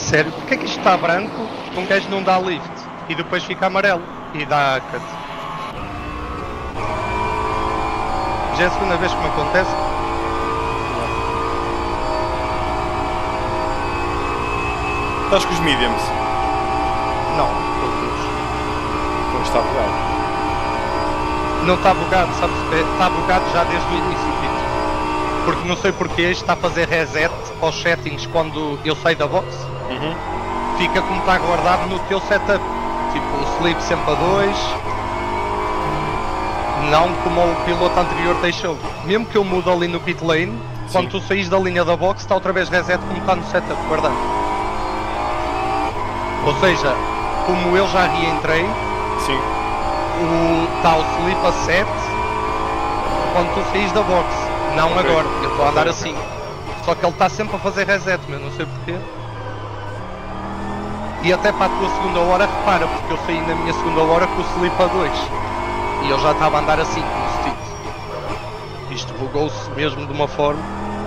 sério, porque é que isto está branco, um gajo não dá lift e depois fica amarelo e dá cut? Já é a segunda vez que me acontece. Estás com os mediums? Não, todos. Como está bugado? Não está bugado, sabes? Está bugado já desde o início, Pito. Porque não sei porque isto está a fazer reset aos settings quando eu saio da box. Fica como está guardado no teu setup. Tipo, o sleep sempre a 2. Não como o piloto anterior deixou. Mesmo que eu mude ali no pit lane, quando tu saís da linha da box está outra vez reset como está no setup guardado. Ou seja, como eu já reentrei, está o sleep a 7 quando tu saís da box. Não agora, eu estou a andar assim. Só que ele está sempre a fazer reset, mas não sei porquê. E até para a tua segunda hora, repara, porque eu saí na minha segunda hora com o sleep a 2. E eu já estava a andar assim, como se disse. Isto bugou-se mesmo de uma forma.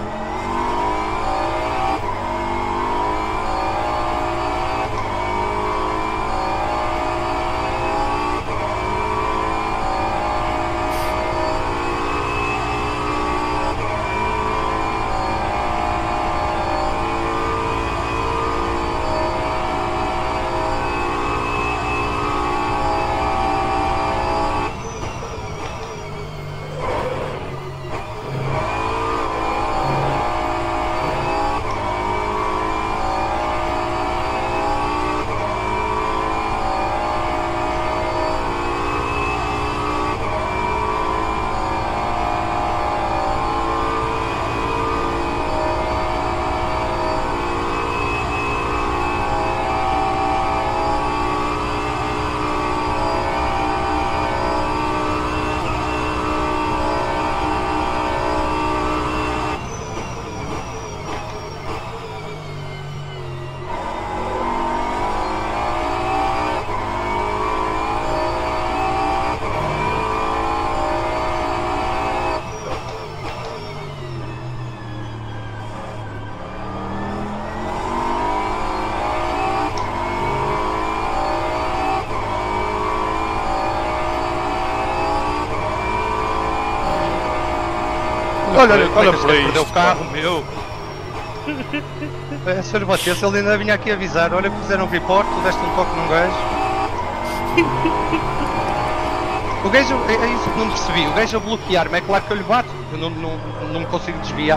Olha por aí, perdeu o carro, meu. Se eu lhe batesse, ele ainda vinha aqui avisar. Olha que fizeram um report, tu deste um toque num gajo. O gajo, é isso que não percebi. O gajo a bloquear-me, é claro que eu lhe bato. Eu não me consigo desviar.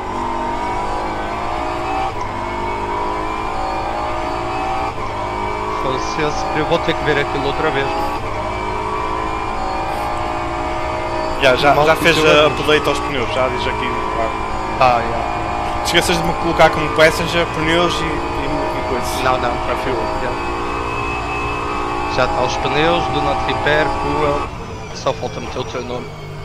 Eu vou ter que ver aquilo outra vez. Já fez update aos pneus, já diz aqui. Esqueças de me colocar como passenger, pneus e coisas. Não, já fui. Já está os pneus, do not repair, fuel. Só falta meter o teu nome.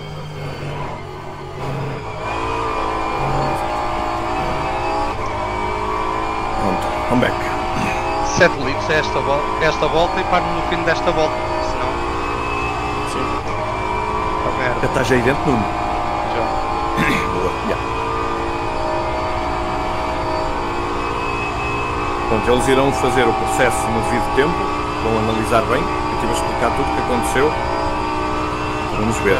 Pronto, I'm back. 7 litros é esta volta e paro no fim desta volta. Senão. Sim. Já estás aí dentro, Nuno? Já. Boa, já. Pronto, eles irão fazer o processo no devido tempo, vão analisar bem, eu estive a explicar tudo o que aconteceu. Vamos ver.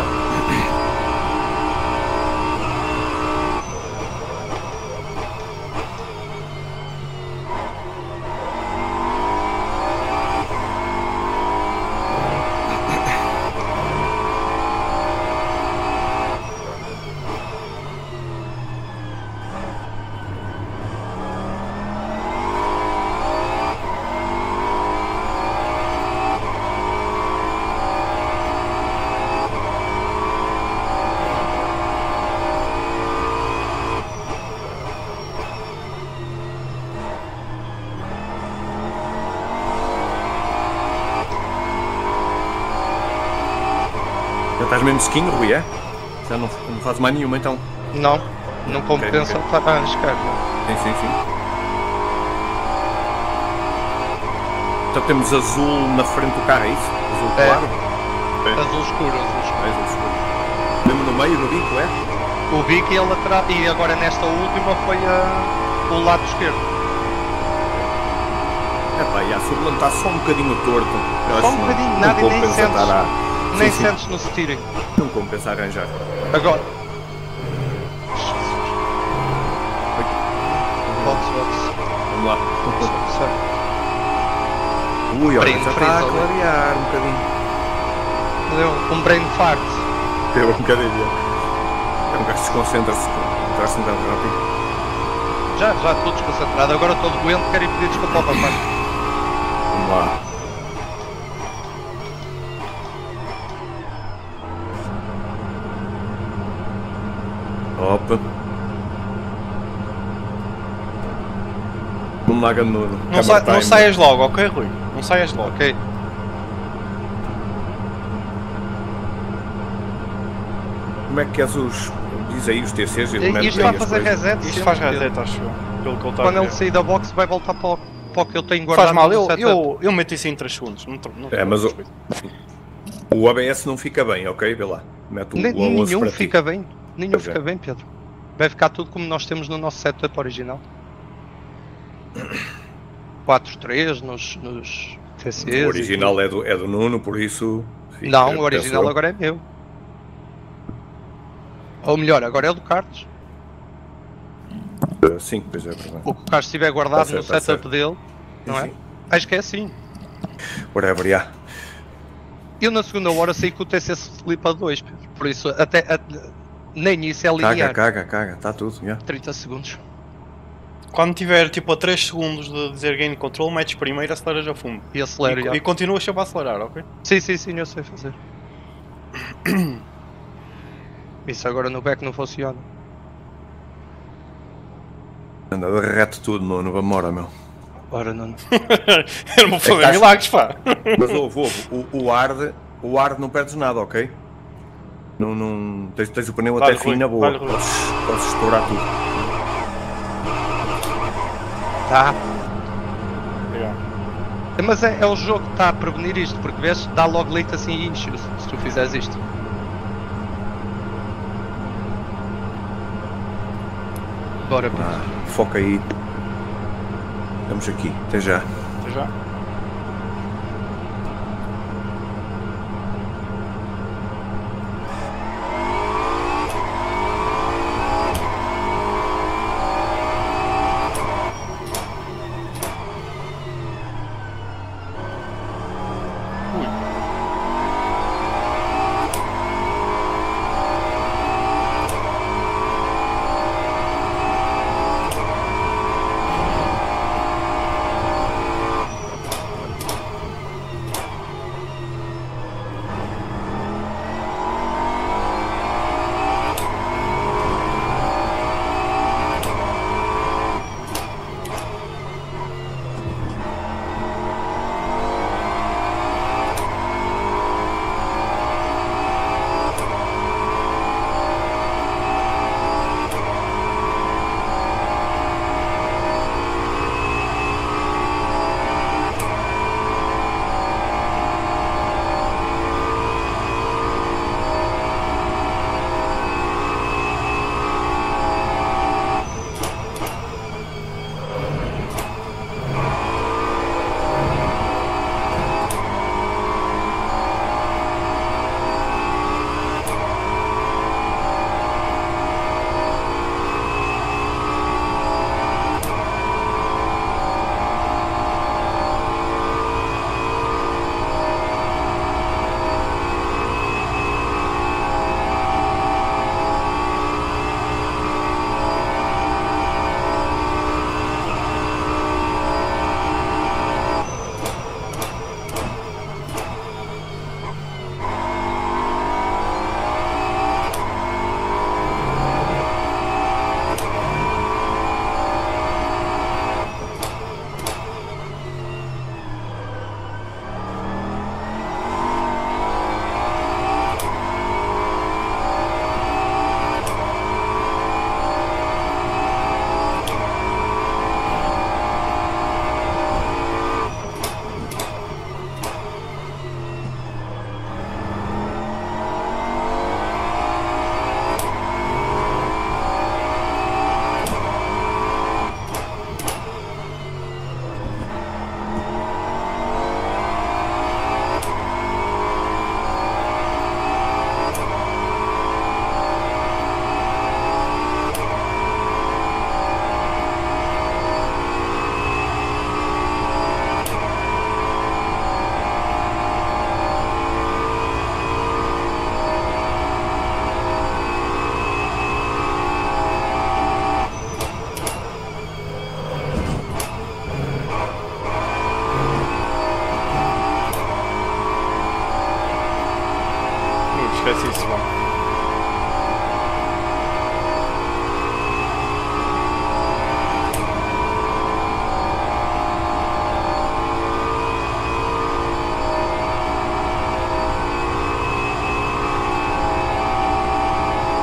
Já estás mesmo skin, Rui, é? Já não faz mais nenhuma então? Não compensa estar a arriscar. Sim. Então temos azul na frente do carro, é isso? Azul claro? Azul escuro. Azul escuro. Mesmo no meio, no bico, é? O bico e a lateral. E agora nesta última foi o lado esquerdo. Epá, se o volante está só um bocadinho torto, só um bocadinho, nada, e nem sentes, nem sentes no steering. Não compensa arranjar. Agora. Box. Vamos lá. Ui, olha, já está a clarear um bocadinho. Deu um brain fart. Deu um bocadinho. É um gajo desconcentra-se, traz-se um bocado rápido. Já estou desconcentrado, agora estou doente, quero ir pedir desculpa ao rapaz. Vamos lá. Opa. Vamos lá, Nuno. Não saias logo, ok, Rui? Não saias logo. Ok. Como é que és os... Diz aí os TCs e isto vai fazer reset. Isto faz reset, acho eu. Pelo que ele está a ver. Quando ele sair da box vai voltar para o que eu tenho guardado. Faz mal, eu meto isso em 3 segundos. Não mas o ABS não fica bem, ok? Vê lá. Nenhum fica bem. Nenhum fica bem, Pedro. Vai ficar tudo como nós temos no nosso setup original. 4.3 nos TCs. O original é do Nuno, por isso... Não, o original agora é meu. Ou melhor, agora é do Carlos. Sim, pois é verdade. O que o Carlos estiver guardado no setup dele, não é? Acho que é assim. Whatever, yeah. Eu na segunda hora saí com o TC Flip a 2, Pedro. Por isso, nem isso é linear. Caga, está tudo, yeah. 30 segundos. Quando tiver tipo a 3 segundos de dizer gain control, metes primeiro, aceleras a fundo. E acelera, e continuas sempre a acelerar, ok? Sim, eu sei fazer. Isso agora no back não funciona. Anda, derrete tudo, Nuno, vamos embora, meu. Ora, não. Eu não vou fazer milagres, pá. Mas o hard não perdes nada, ok? Não tens o pneu até fim na boa. Podes estourar tudo. Tá. Mas é o jogo que está a prevenir isto, porque vês, dá logo leite assim e enche se tu fizeres isto. Bora, foca aí. Estamos aqui, até já. Até já.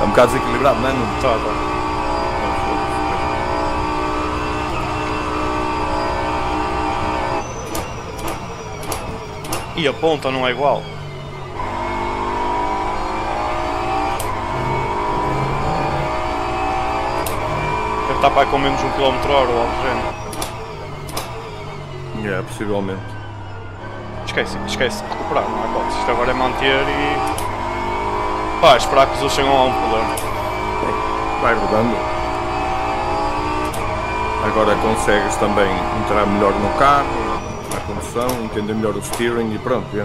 um bocado desequilibrado, não é? Tá. E a ponta não é igual. Deve estar para aí com menos de 1 km/h ou algo do género. É, possivelmente. Esquece de recuperar, não é hipótese. Isto agora é manter e... pá, esperar que os outros chegam a um problema. Vai rodando. Agora consegues também entrar melhor no carro, na condução, entender melhor o steering e pronto. É.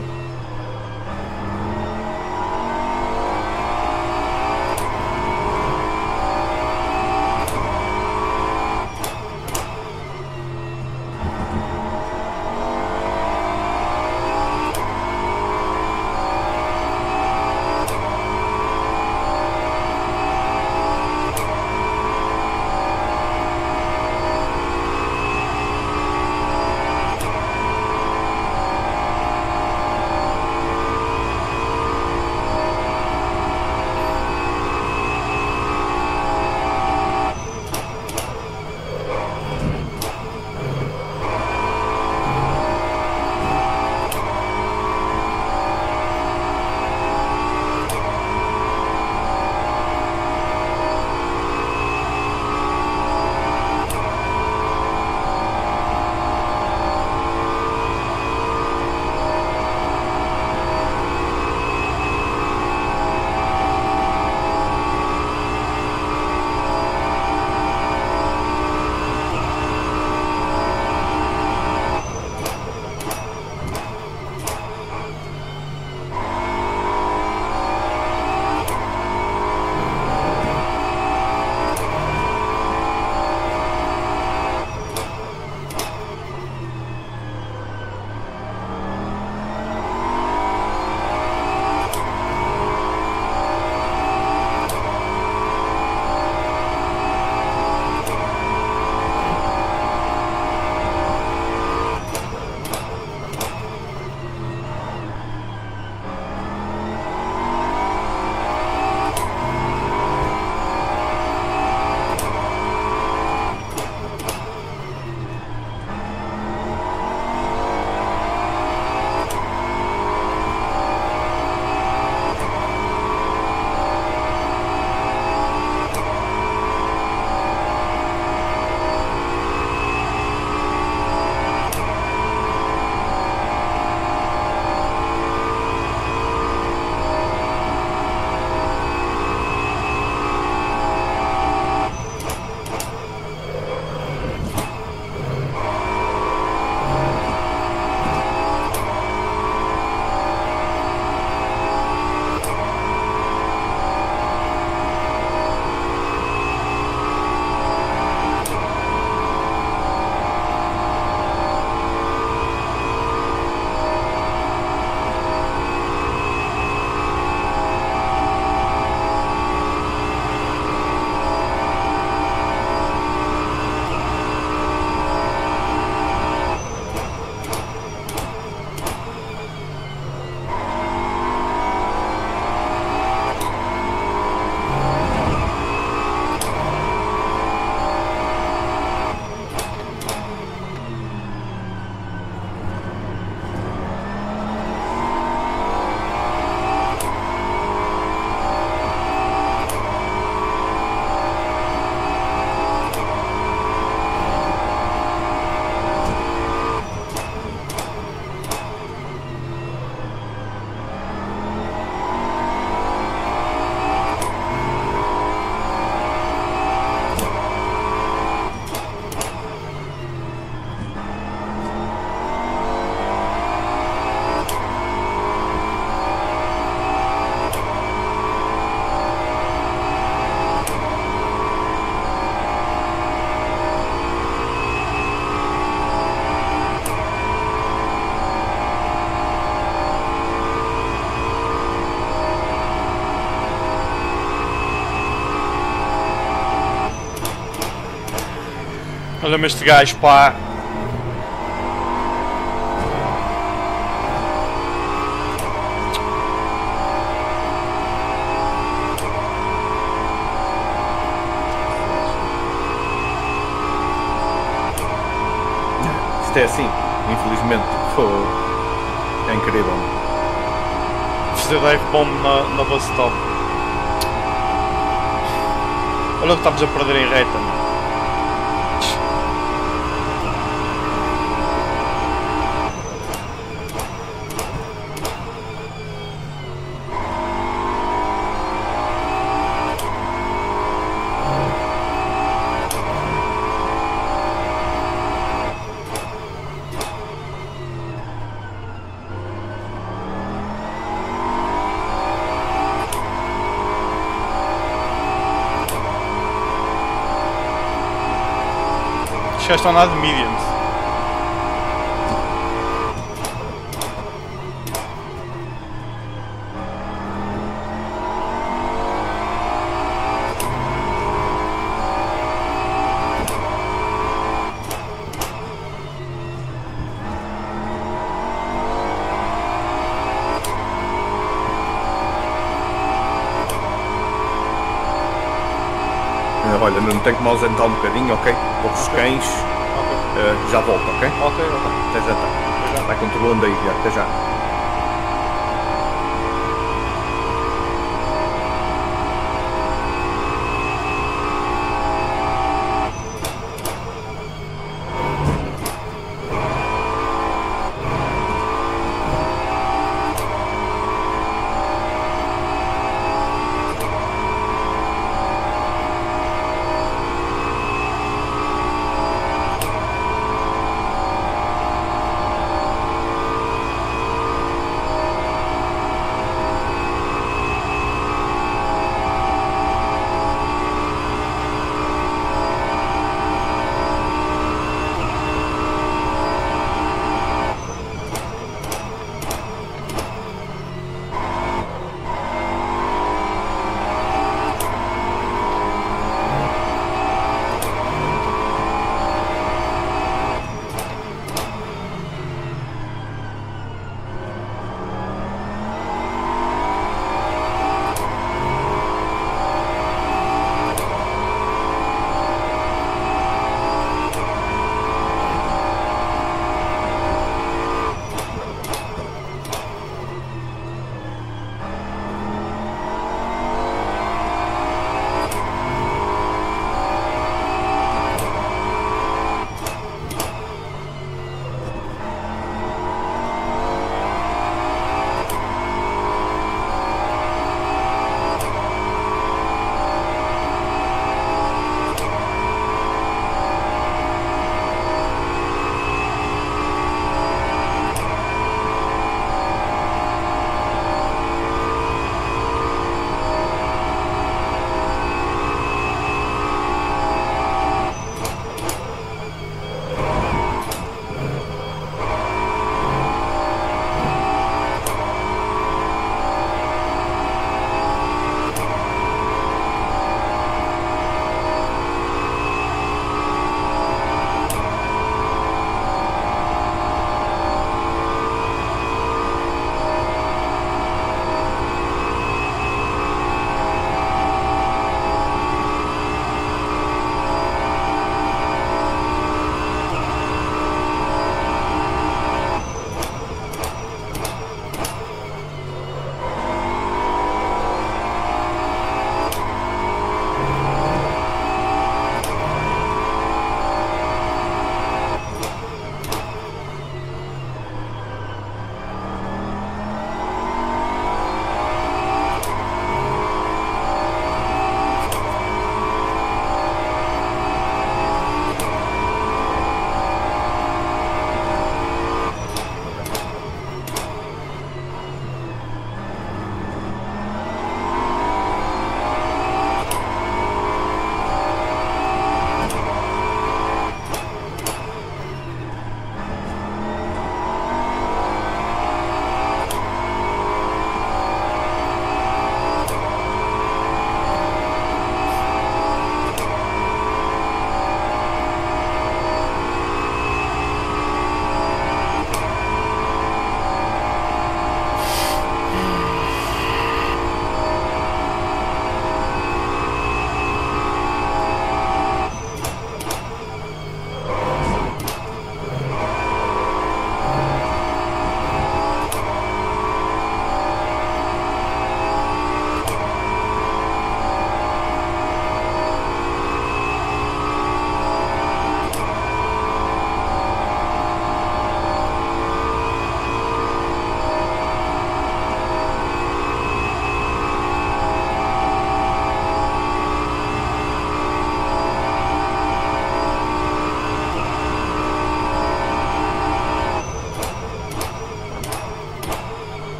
Olha-me este gajo, pá. Isto é assim, infelizmente. É incrível. Fazer dive bomb na base top. Olha o que estamos a perder em reta, mano. Já estão a andar de mediums. Olha, não tenho que me ausentar um bocadinho, ok? Poucos cães. Já volto, ok? Ok. Até já está. Está controlando aí, já. Até já.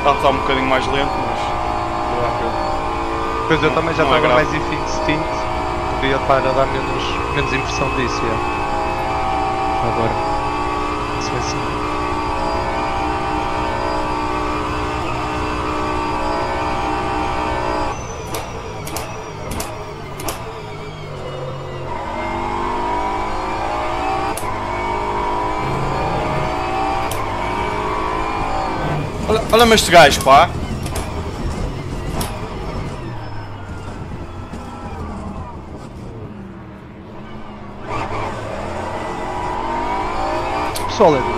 Está um bocadinho mais lento, mas... Pois eu também já estava mais instinto. Podia estar a dar menos impressão disso, Agora, isso vai ser. Olha-me este gajo, pá. O pessoal é doente.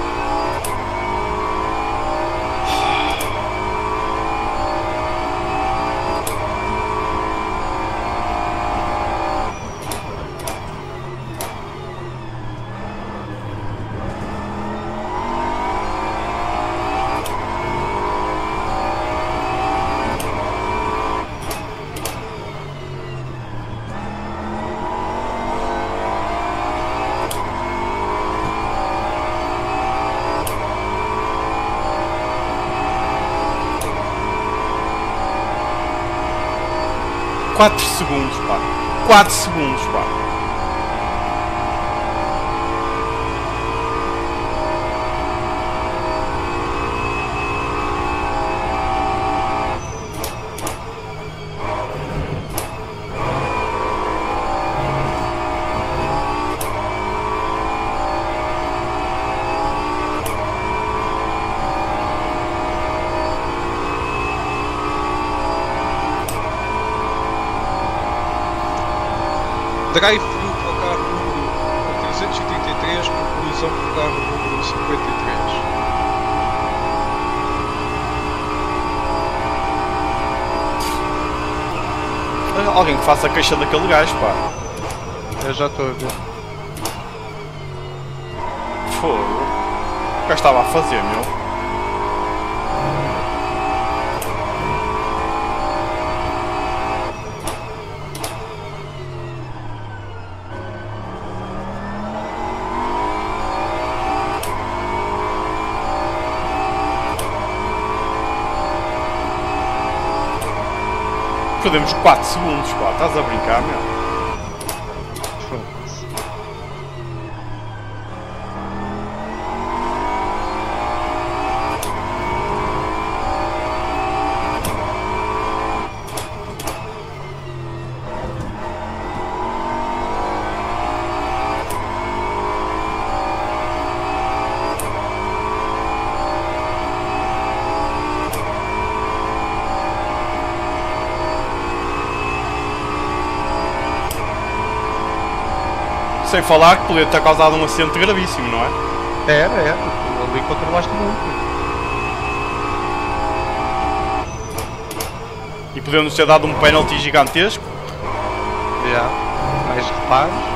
Quatro segundos, pá. 4 segundos, pá. Drive-thru para o carro número 333 por colisão com o carro número 53. Alguém que faça a queixa daquele gajo, pá. Eu já estou a ver. Fogo. O que eu estava a fazer, meu? Perdemos 4 segundos, pá. Estás a brincar, meu? Foda-se. Sem falar que podia ter causado um acidente gravíssimo, não é? Era. Tu ali controlaste muito. E podemos ter dado um penalty gigantesco. Mais reparos.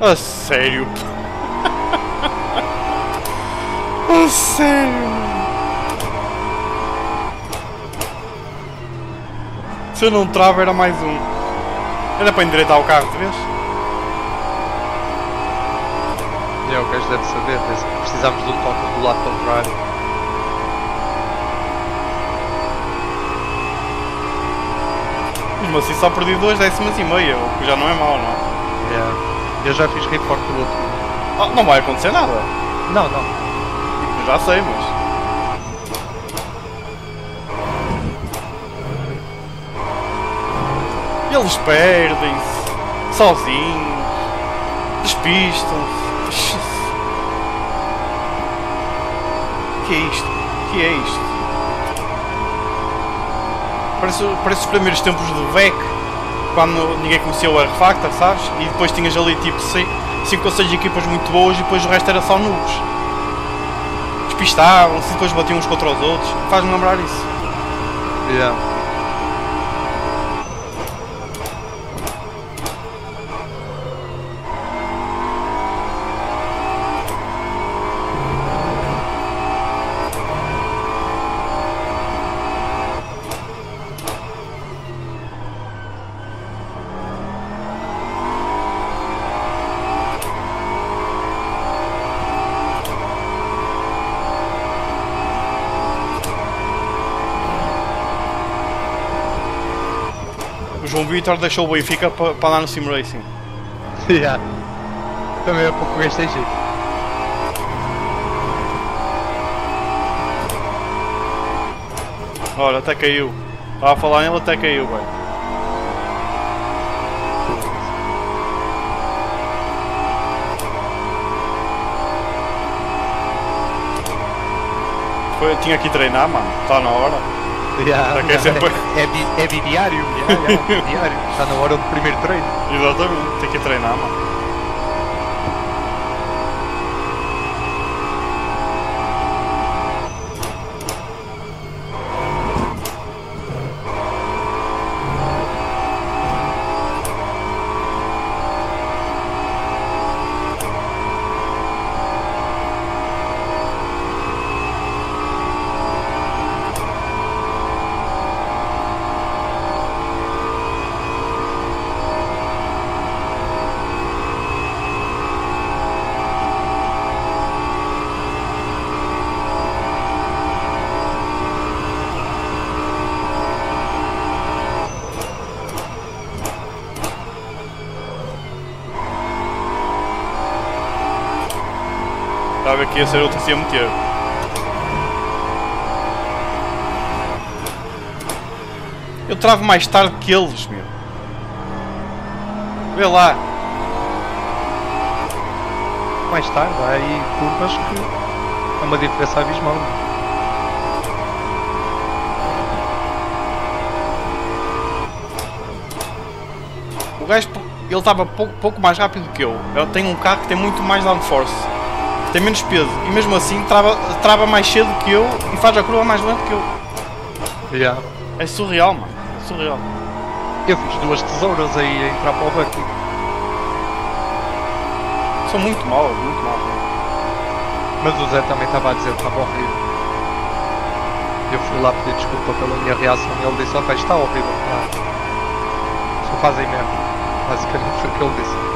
A sério? A sério? Se eu não travo era mais um. Era para endireitar o carro de vez? É, o gajo deve saber, precisamos de um toque do lado contrário. Mesmo assim só perdi 2 décimas e meia, o que já não é mau, não é? Yeah. Eu já fiz report do outro. Ah, não vai acontecer nada. Não, não. Eu já sei, mas... Eles perdem-se, sozinhos, despistam-se. O que é isto? O que é isto? Parece os primeiros tempos do VEC, quando ninguém conhecia o R-Factor, sabes? E depois tinhas ali tipo 5 ou 6 equipas muito boas e depois o resto era só nubes. Despistavam-se e depois batiam uns contra os outros. Faz-me lembrar isso. Yeah. O João Vitor deixou o Benfica para andar no simracing. Yeah. Também é pouco gajo tem jeito. Olha, até caiu. Estava a falar nele, até caiu, velho. Tinha que treinar, mano. Está na hora. Yeah, É sempre... é bidiário, bidiário. Está na hora do primeiro treino. Exatamente, tem que treinar, mano. Estava que ia ser outro que se ia meter. Eu travo mais tarde que eles, meu. Vê lá. Mais tarde, há aí curvas que é uma diferença abismal. O gajo, ele estava pouco mais rápido que eu. Eu tenho um carro que tem muito mais downforce. Tem menos peso e mesmo assim trava mais cedo que eu e faz a curva mais lento que eu. Yeah. É surreal, mano. É surreal. Eu fiz 2 tesouras aí a entrar para o bucket. São muito maus, muito maus. Mas o Zé também estava a dizer que estava horrível. Eu fui lá pedir desculpa pela minha reação e ele disse: ok, está horrível. Só fazem mesmo. Basicamente foi o que ele disse.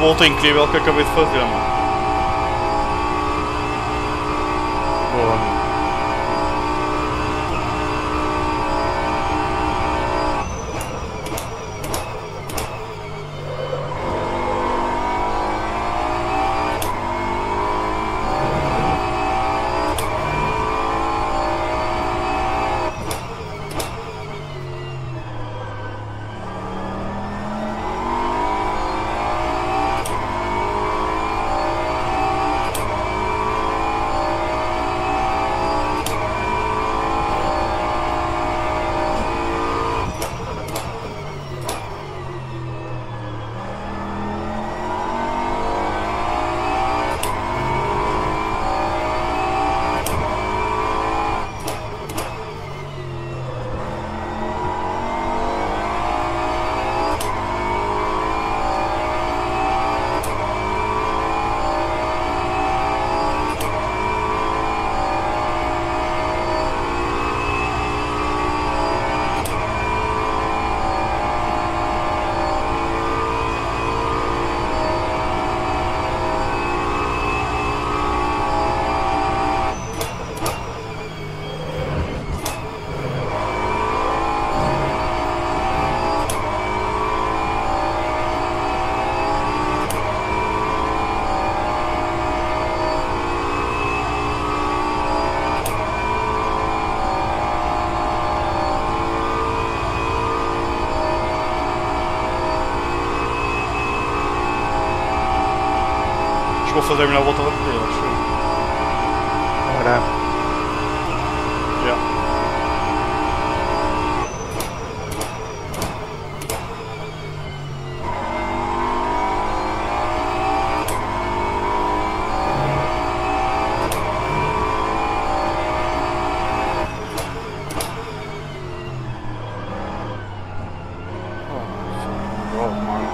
volta incrível que acabei de fazer, mano. Boa. Vou fazer a melhor volta da corrida, acho eu. Ora. Yeah. Oh, mano.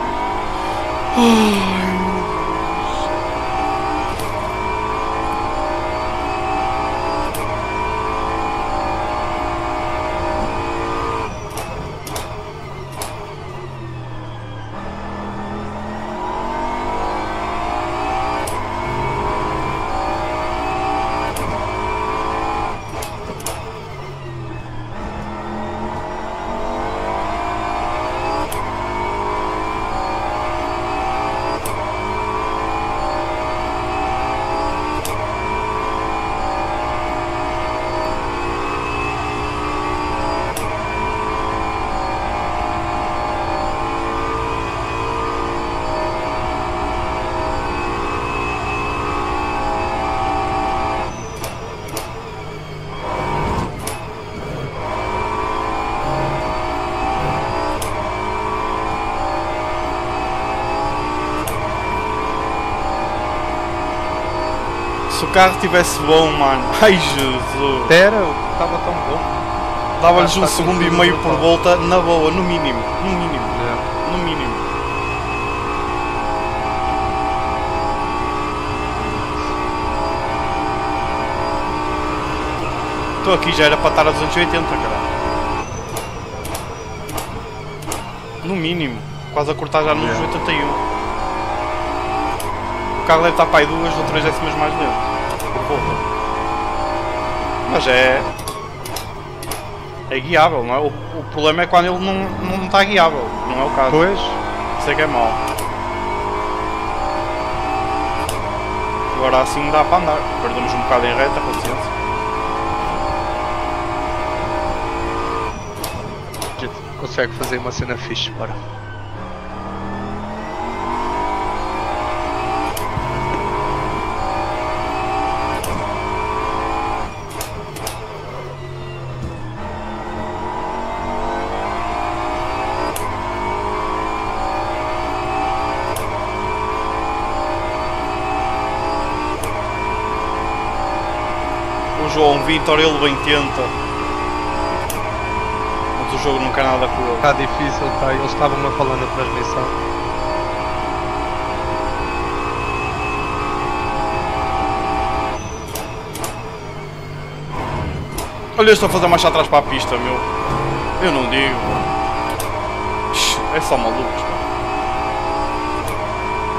Se o carro estivesse bom, mano. Ai, Jesus. Era, estava tão bom. Dava-lhes um segundo e meio por volta, na boa, no mínimo. No mínimo. É. No mínimo. Estou aqui, já era para estar a 280, caralho. No mínimo. Quase a cortar já nos 81. O carro deve estar para aí 2 ou 3 décimas mais lento. Por volta. Mas é guiável, não é? O problema é quando ele não está guiável. Não é o caso. Pois. Isso é que é mau. Agora assim dá para andar. Perdemos um bocado em reta, paciência. A gente consegue fazer uma cena fixe, bora. João Vitor, ele bem tenta, mas o jogo não quer nada com ele. Está difícil, tá? Eles estavam a falar na transmissão. Olha, eu estou a fazer marcha atrás para a pista, meu. Eu não digo. É só malucos, pá.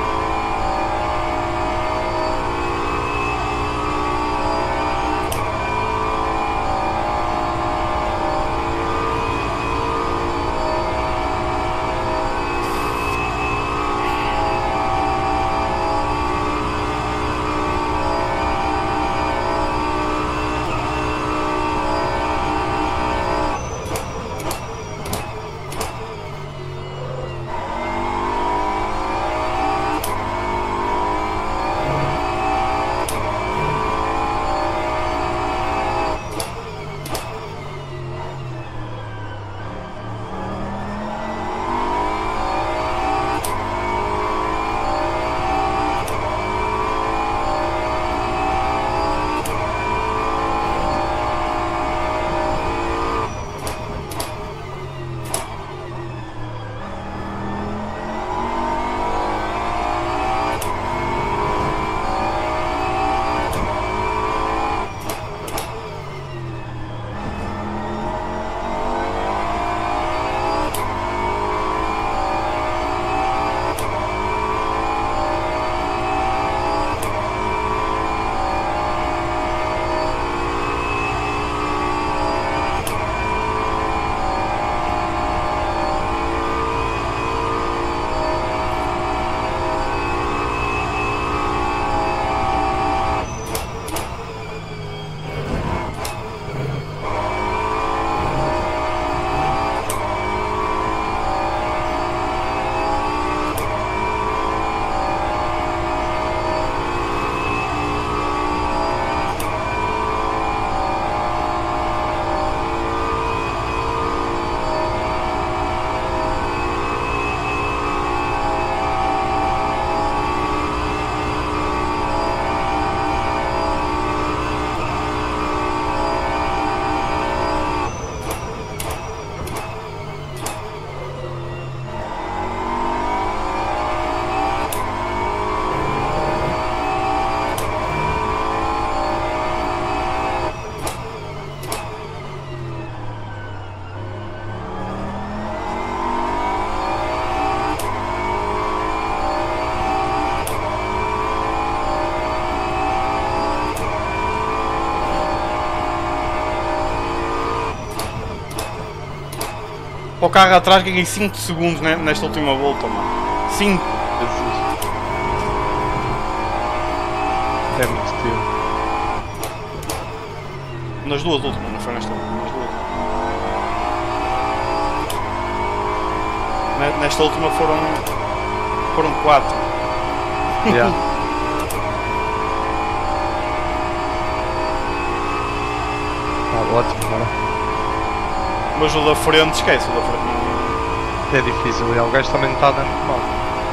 Para o carro atrás ganhei 5 segundos nesta última volta, mano. 5. É muito tempo. Nas duas últimas, não foi nesta última, nas duas. Nesta última foram 4. Yeah. Ótimo, cara. Mas o da frente, esquece, o da frente não... É difícil, o gajo também não está dando muito mal.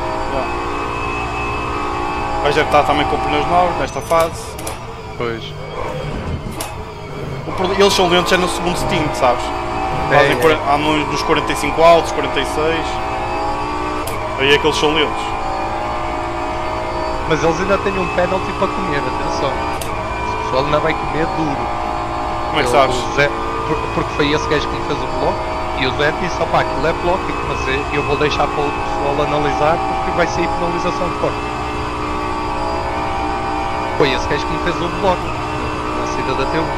O gajo deve estar também com pneus novos nesta fase. Pois. Eles são lentos no segundo stint, sabes? Andam nos 45 altos, 46. Aí é que eles são lentos. Mas eles ainda têm um penalty para comer, atenção. O pessoal ainda vai comer duro. Como é que sabes? Porque foi esse gajo que me fez o bloco. E o Zé disse, opá, aquilo é bloco, mas eu vou deixar para o pessoal analisar porque vai sair penalização forte. Foi esse gajo que me fez o bloco na saída da T1.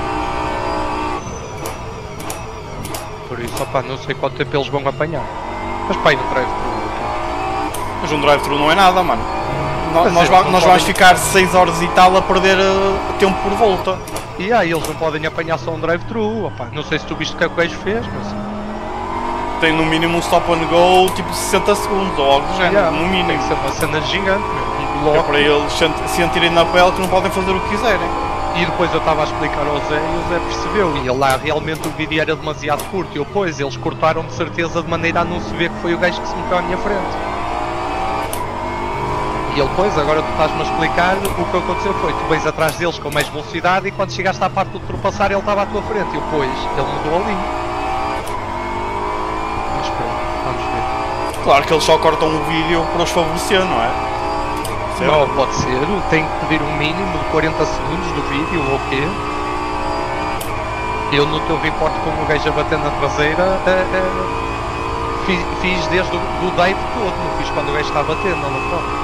Por isso, opá, não sei quanto tempo eles vão apanhar. Mas pá, no drive-thru. Mas um drive-thru não é nada, mano. Nós vamos ficar 6 horas e tal a perder tempo por volta. E aí eles não podem apanhar só um drive-thru, opá. Não sei se tu viste o que é que o gajo fez, mas... Tem no mínimo um stop and go tipo 60 segundos ou algo do género, no mínimo. Tem que ser uma cena gigante, meu. Um bloco. É para eles sentirem na pele que não podem fazer o que quiserem. E depois eu estava a explicar ao Zé e o Zé percebeu. E ele lá realmente o vídeo era demasiado curto. E eu, pois, eles cortaram de certeza de maneira a não se ver que foi o gajo que se meteu à minha frente. E ele, pois, agora tu estás-me a explicar o que aconteceu foi, tu vais atrás deles com mais velocidade e quando chegaste à parte de ultrapassar ele estava à tua frente. E eu, pois, ele mudou ali. Mas pronto, vamos ver. Claro que eles só cortam o vídeo para os favorecer, não é? Não, pode ser, tem que pedir um mínimo de 40 segundos do vídeo ou o quê? Eu no teu report com o gajo a bater na traseira fiz desde o dive todo, não fiz quando o gajo está a bater na lateral.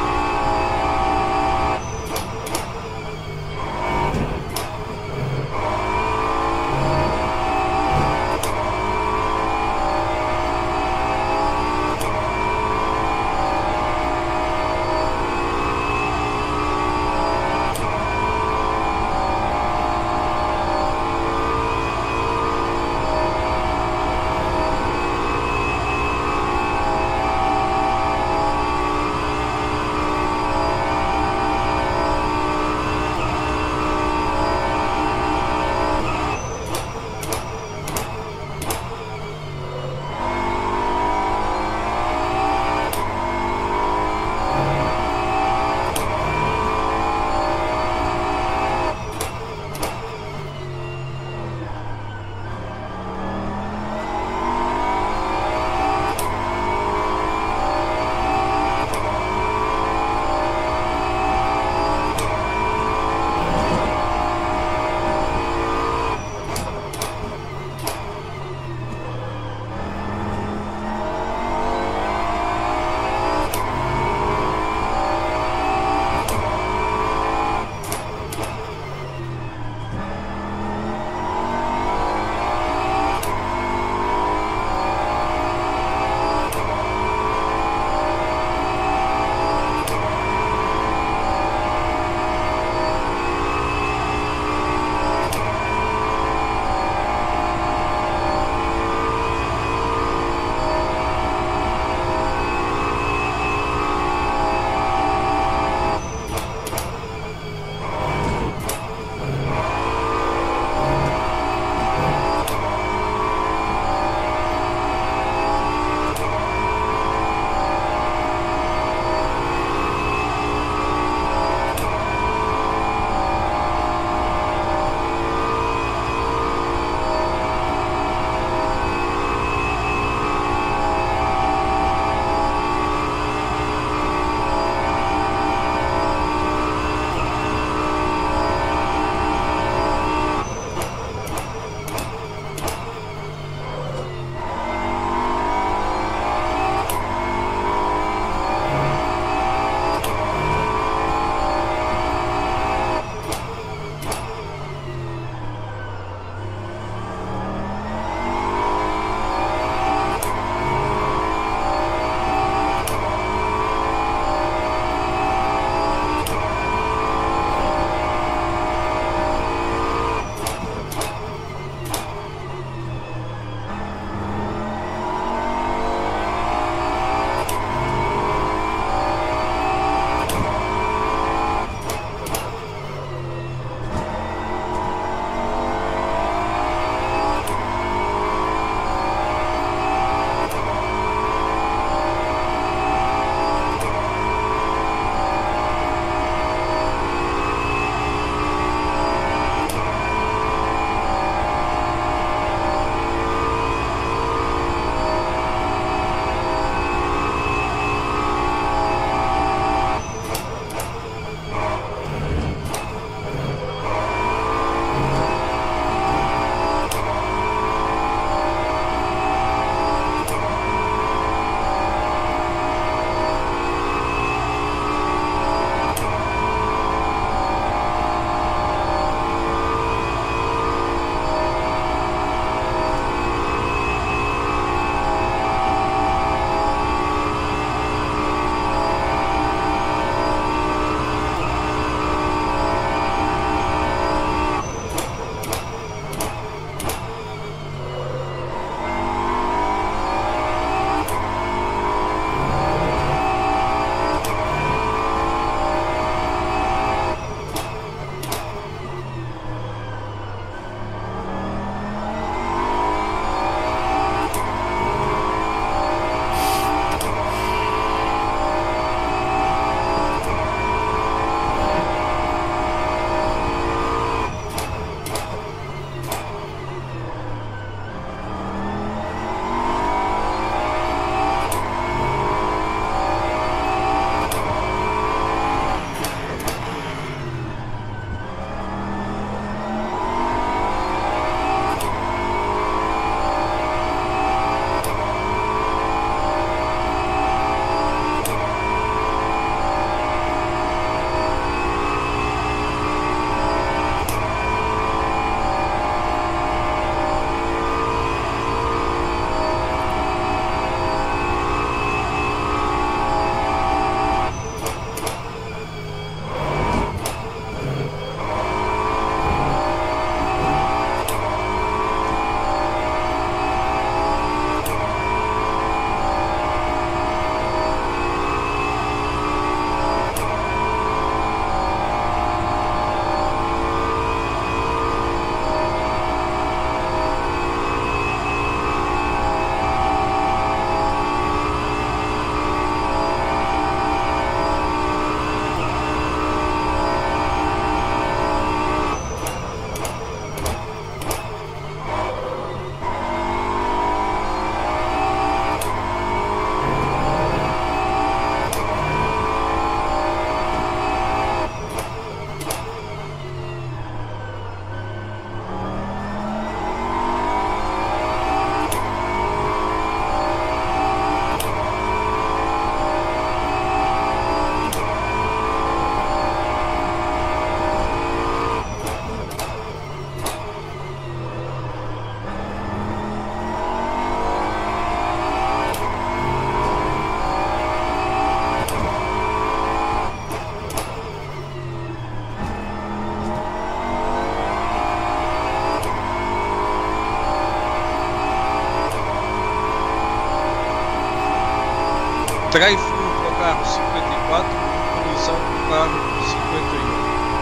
drive-thru para o carro 54, colisão com o carro 51.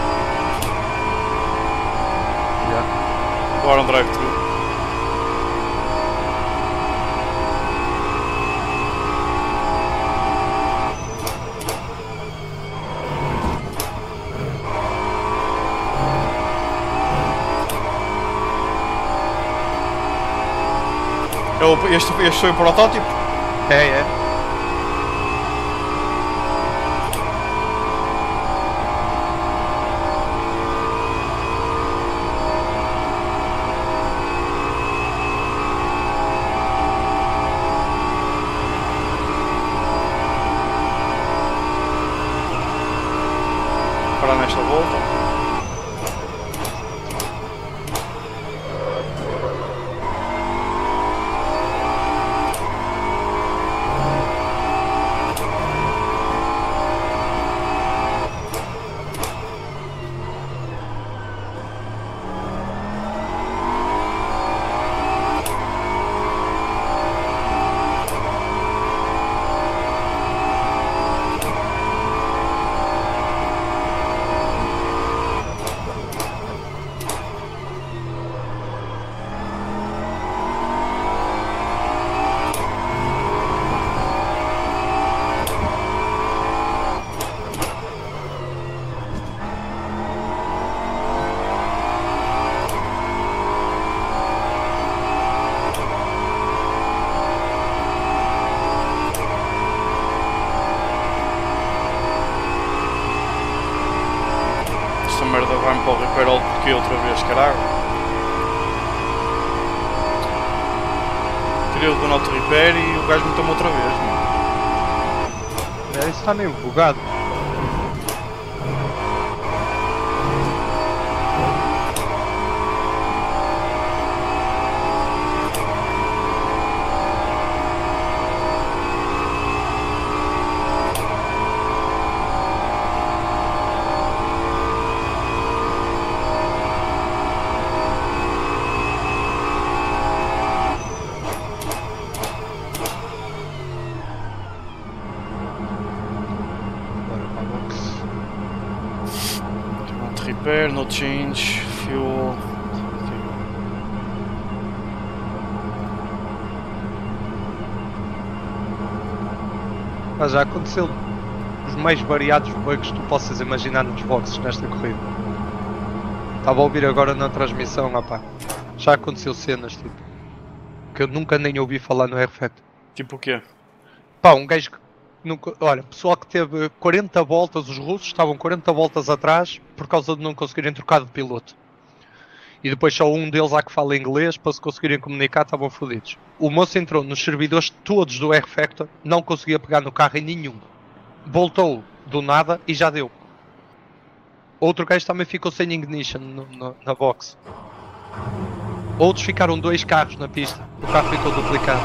Bora um drive-thru. Este foi o protótipo? É. Para nesta volta. Merda, vai-me para o repairol porque outra vez, caralho. Queria o Donald Repair e o gajo meteu-me outra vez, mano. Isso está meio bugado. Repair, no change, fuel. Mas já aconteceu os mais variados bugs que tu possas imaginar nos boxes nesta corrida. Estava a ouvir agora na transmissão, rapá. Já aconteceu cenas tipo que eu nunca nem ouvi falar no R-Factor. Tipo o quê? Pá, um gajo que nunca. Olha, pessoal que teve 40 voltas, os russos estavam 40 voltas atrás por causa de não conseguirem trocar de piloto. E depois só um deles há que fala inglês, para se conseguirem comunicar estavam fodidos. O moço entrou nos servidores todos do R-Factor, não conseguia pegar no carro em nenhum. Voltou do nada e já deu. Outro gajo também ficou sem ignition na box. Outros ficaram 2 carros na pista, o carro ficou duplicado.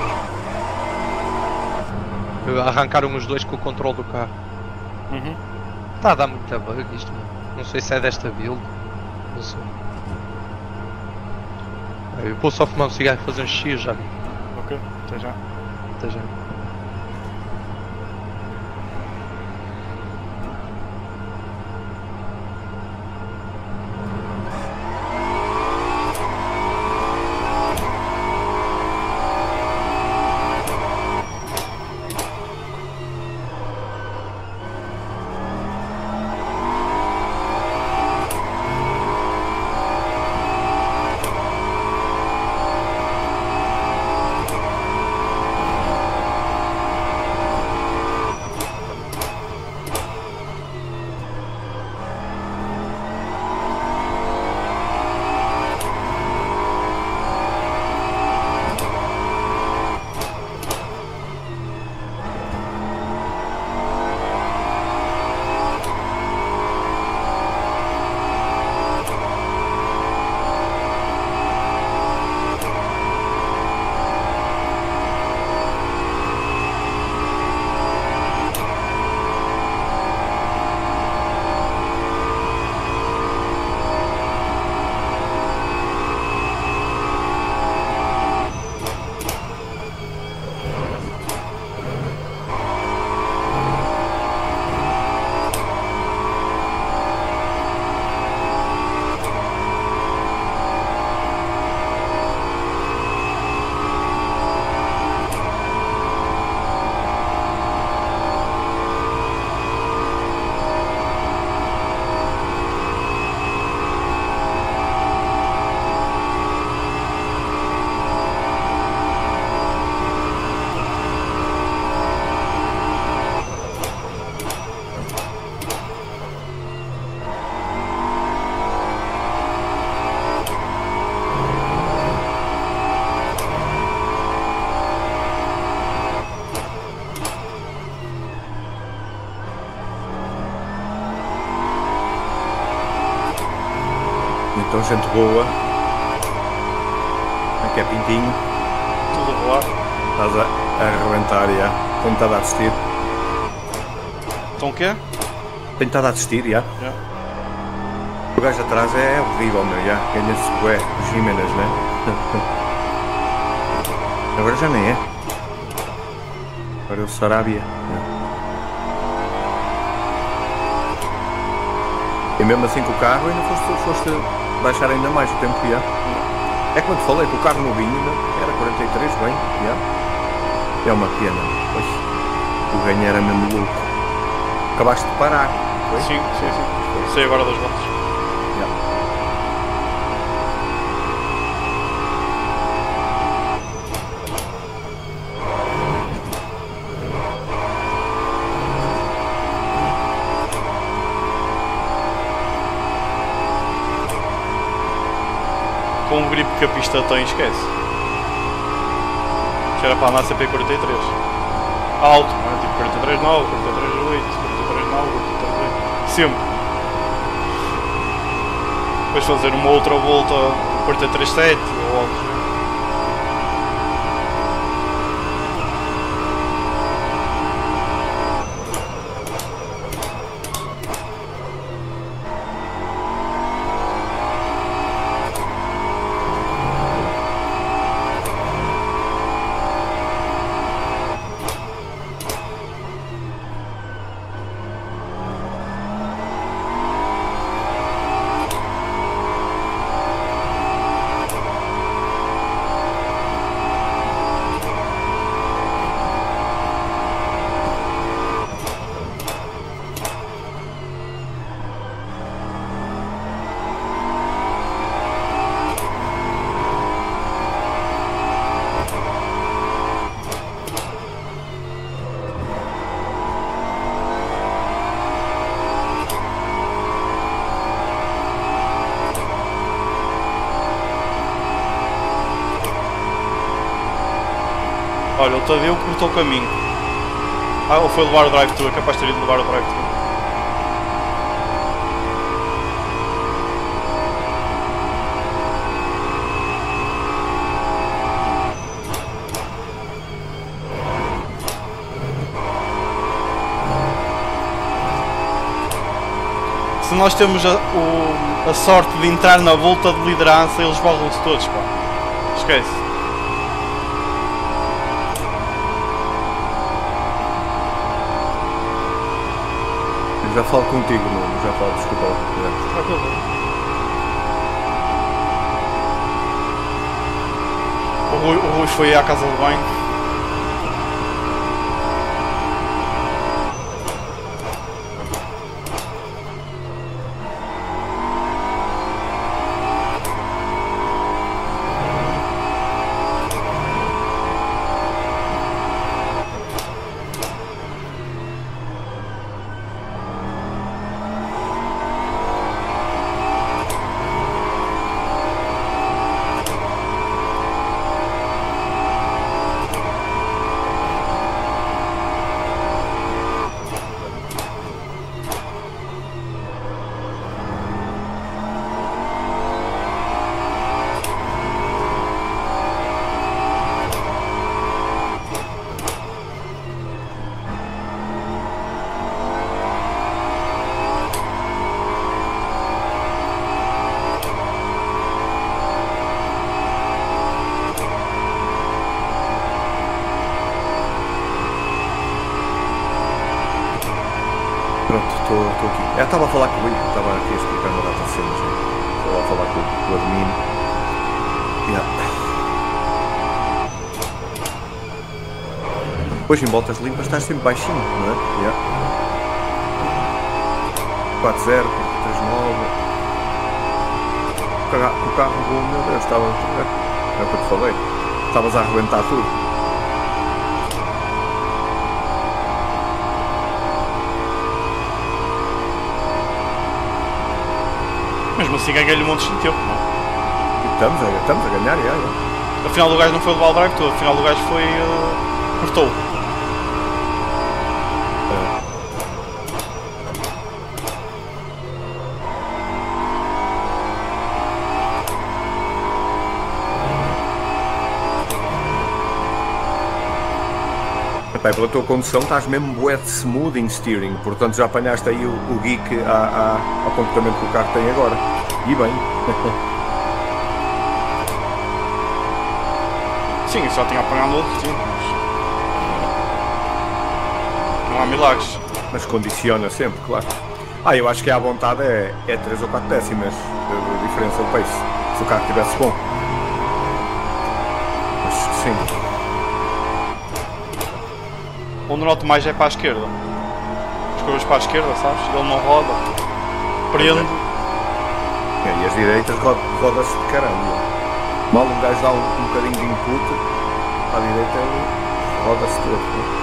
Arrancaram os 2 com o controle do carro. Está a dar muita bug isto, mano. Não sei se é desta build. Não sei. Eu vou só fumar um cigarro e fazer um xixi já. Ok, até já. Até já. gente boa. Aqui é Pintinho. Tudo a voar. Estás a arrebentar, já. Tenho estado a assistir. Então o quê? Tenho estado a assistir, já. O gajo atrás é horrível, meu, já. Ganha-se bué, os Jimenez, né? Agora já nem é. Agora é o Sarabia. E mesmo assim com o carro ainda foste baixar ainda mais o tempo que ia. É como eu te falei, com o carro novinho ainda era 43, bem, já. É uma pena, pois o ganho era mesmo louco. Acabaste de parar, foi? Sim. Sei agora das voltas. Com o grip que a pista tem, esquece. Já era para andar sempre em 43. Alto, não é? Tipo 43, 9, 43, 8, 43, 9, 43, 8. Sempre. Depois fazer uma outra volta 43, 7 ou algo. Olha, o Tadeu cortou o caminho. Ah, ou foi levar o drive-thru, é capaz de ter ido levar o drive-thru. Se nós temos a sorte de entrar na volta de liderança, eles borram-se todos, pá. Esquece. Já falo contigo, Nuno, já falo, desculpa. O Rui foi à casa de banho. Estou aqui. Eu estava a falar com o Rui, estava aqui a explicar uma data de cenas. Estava a falar com o admin. Depois em voltas limpas estás sempre baixinho, não é? 4-0, 3-9. O carro bom, meu Deus, estava. É o que eu te falei. Estavas a arrebentar tudo. Mesmo assim ganhei-lhe um monte de tempo, não? Estamos a ganhar, Afinal o gajo não foi levar o drive todo, afinal o gajo foi... cortou. Bem, pela tua condução estás mesmo bué de smooth em steering, portanto já apanhaste aí o geek ao comportamento que o carro tem agora. E bem. Sim, só tinha apanhado outro, sim, mas não há milagres. Mas condiciona sempre, claro. Eu acho que à vontade é 3 ou 4 décimas de diferença do pace, se o carro estivesse bom. Mas sim. Onde noto mais é para a esquerda. As curvas para a esquerda, sabes? Ele não roda. Prende. E as direitas roda-se de caramba. Mal um gajo dá um bocadinho de input, à direita ele roda-se todo.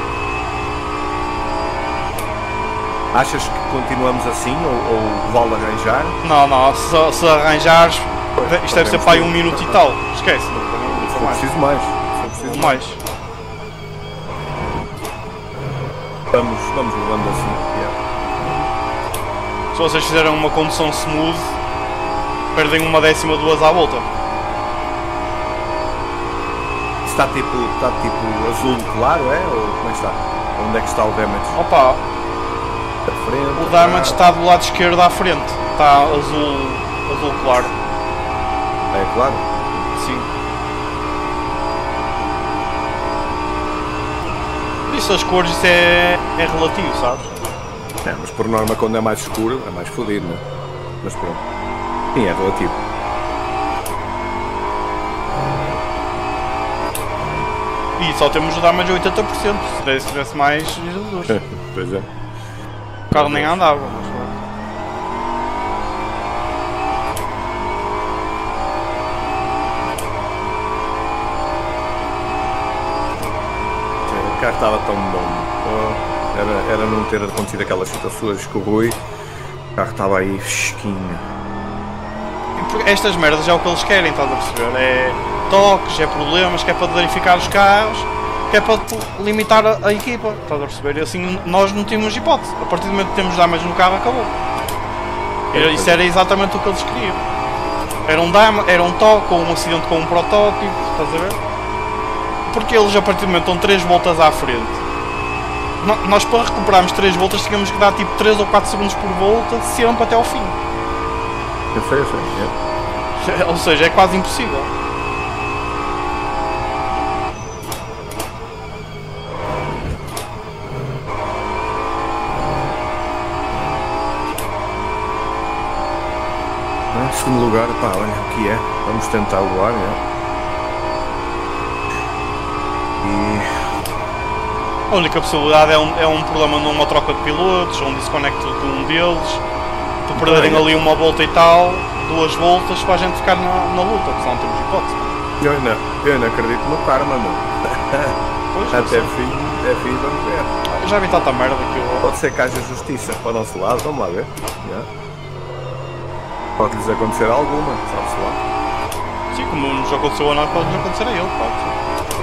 Achas que continuamos assim ou vale arranjar? Não, se arranjares, isto deve ser para aí 1 minuto e tal. Esquece, não for preciso mais. Mais. Vamos levando assim. Se vocês fizerem uma condução smooth, perdem 1/10 2 à volta. Está tipo azul claro, é? Ou como é que está? Onde é que está o damage? Opa! Frente, o damage está do lado esquerdo à frente. Está azul claro. É claro? Sim. Por isso as cores isso é relativo, sabes? Mas por norma quando é mais escuro é mais fodido, não é? Mas pronto. Sim, é relativo. E só temos o damage a 80%. Se tivesse mais, Jesus. Pois é. O carro nem andava. Mas... O carro estava tão bom. Era não ter acontecido aquelas situações com o Rui. O carro estava aí fresquinho. Estas merdas é o que eles querem, estás a perceber? É toques, é problemas, que é para danificar os carros, que é para limitar a equipa, estás a perceber? E assim nós não tínhamos hipótese. A partir do momento que temos damage no carro, acabou. Isso era exatamente o que eles queriam. Era um toque ou um acidente com um protótipo, estás a ver? Porque eles a partir do momento estão 3 voltas à frente. Nós para recuperarmos 3 voltas tínhamos que dar tipo 3 ou 4 segundos por volta, sempre até ao fim. Eu sei. Ou seja, é quase impossível. Em segundo lugar, pá, olha o que é. Vamos tentar voar, A única possibilidade é um problema numa troca de pilotos, ou um desconecto de um deles, para perderem ali uma volta e tal, 2 voltas, para a gente ficar na luta, porque senão temos hipótese. Eu ainda acredito no karma, não. Até fim, vamos ver. Eu já vi tanta merda que eu... Pode ser que haja justiça para o nosso lado, vamos lá ver. Pode-lhes acontecer alguma, sabe-se lá. Sim, como nos aconteceu a nós, pode-nos acontecer a ele, claro.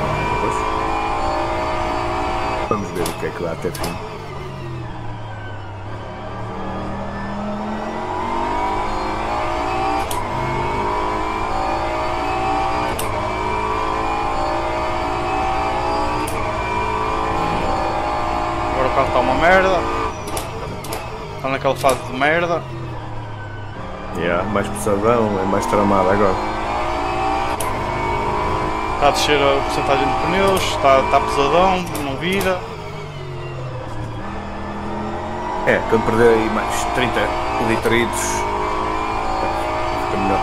Vamos ver o que é que dá até fim. Agora o carro está uma merda. Está naquela fase de merda. Mais pesadão, é mais tramado agora. Está a descer a porcentagem de pneus, está pesadão, não vira. Quando perder aí mais 30 litritos, fica melhor.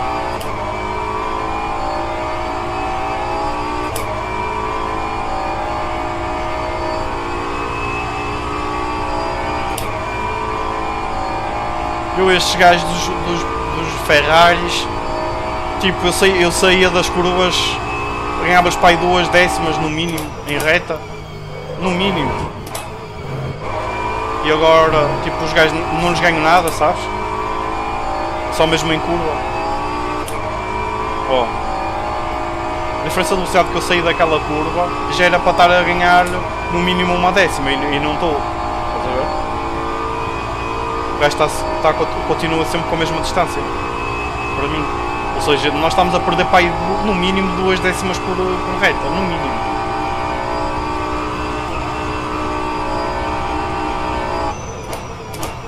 Estes gajos dos Ferraris, tipo, eu saía das curvas, ganhavas para aí 2 décimas no mínimo, em reta, no mínimo. E agora, tipo, os gajos não lhes ganho nada, sabes? Só mesmo em curva. A diferença de velocidade que eu saí daquela curva já era para estar a ganhar no mínimo 1 décima e não estou. Estás a ver? O gajo continua sempre com a mesma distância. Para mim. Ou seja, nós estamos a perder para aí no mínimo 2 décimas por reta. No mínimo.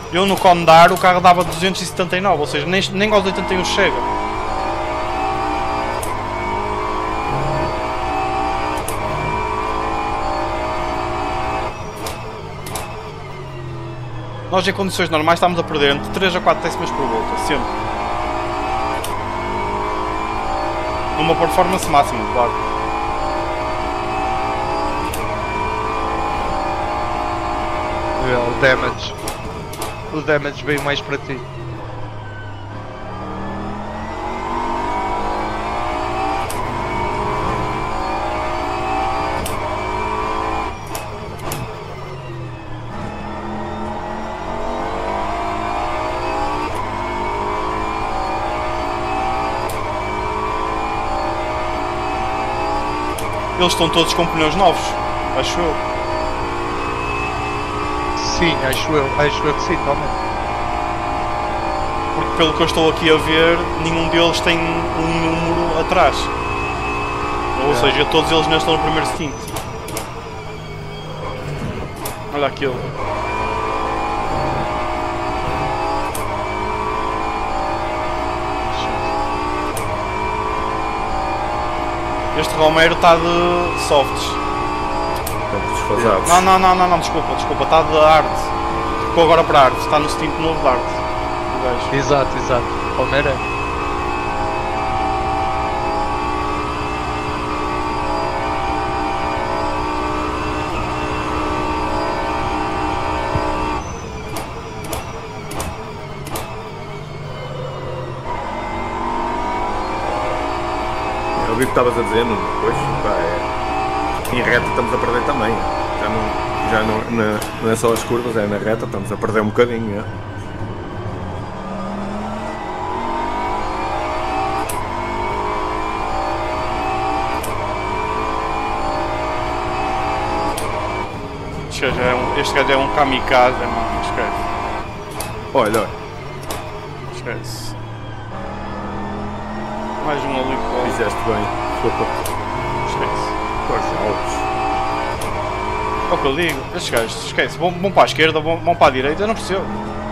Eu no Condar o carro dava 279, ou seja, nem aos 81 chega. Nós em condições normais estamos a perder entre 3 a 4 décimas por volta, sempre. Numa performance máxima, claro. O damage veio mais para ti. Eles estão todos com pneus novos, acho eu. Sim, acho eu que sim, totalmente. Porque pelo que eu estou aqui a ver, nenhum deles tem um número atrás. Ou seja, todos eles não estão no primeiro stint. Olha aquele. Este Romero está de softs. Desfasados. Não, desculpa, está de arte. Ficou agora para arte, está no stint novo de arte. O gajo. Exato. Romero é. Eu vi o que estavas a dizer, Nuno. Pois, pá, em reta estamos a perder também. Não é só as curvas, é na reta, estamos a perder um bocadinho. É? Este gajo é um kamikaze, mano, esquece. Olha. Esquece. Mais um ali que fizeste bem. Esquece. Força, altos. É o que eu digo, estes gajos, esquece, vão para a esquerda, vão para a direita, eu não percebo.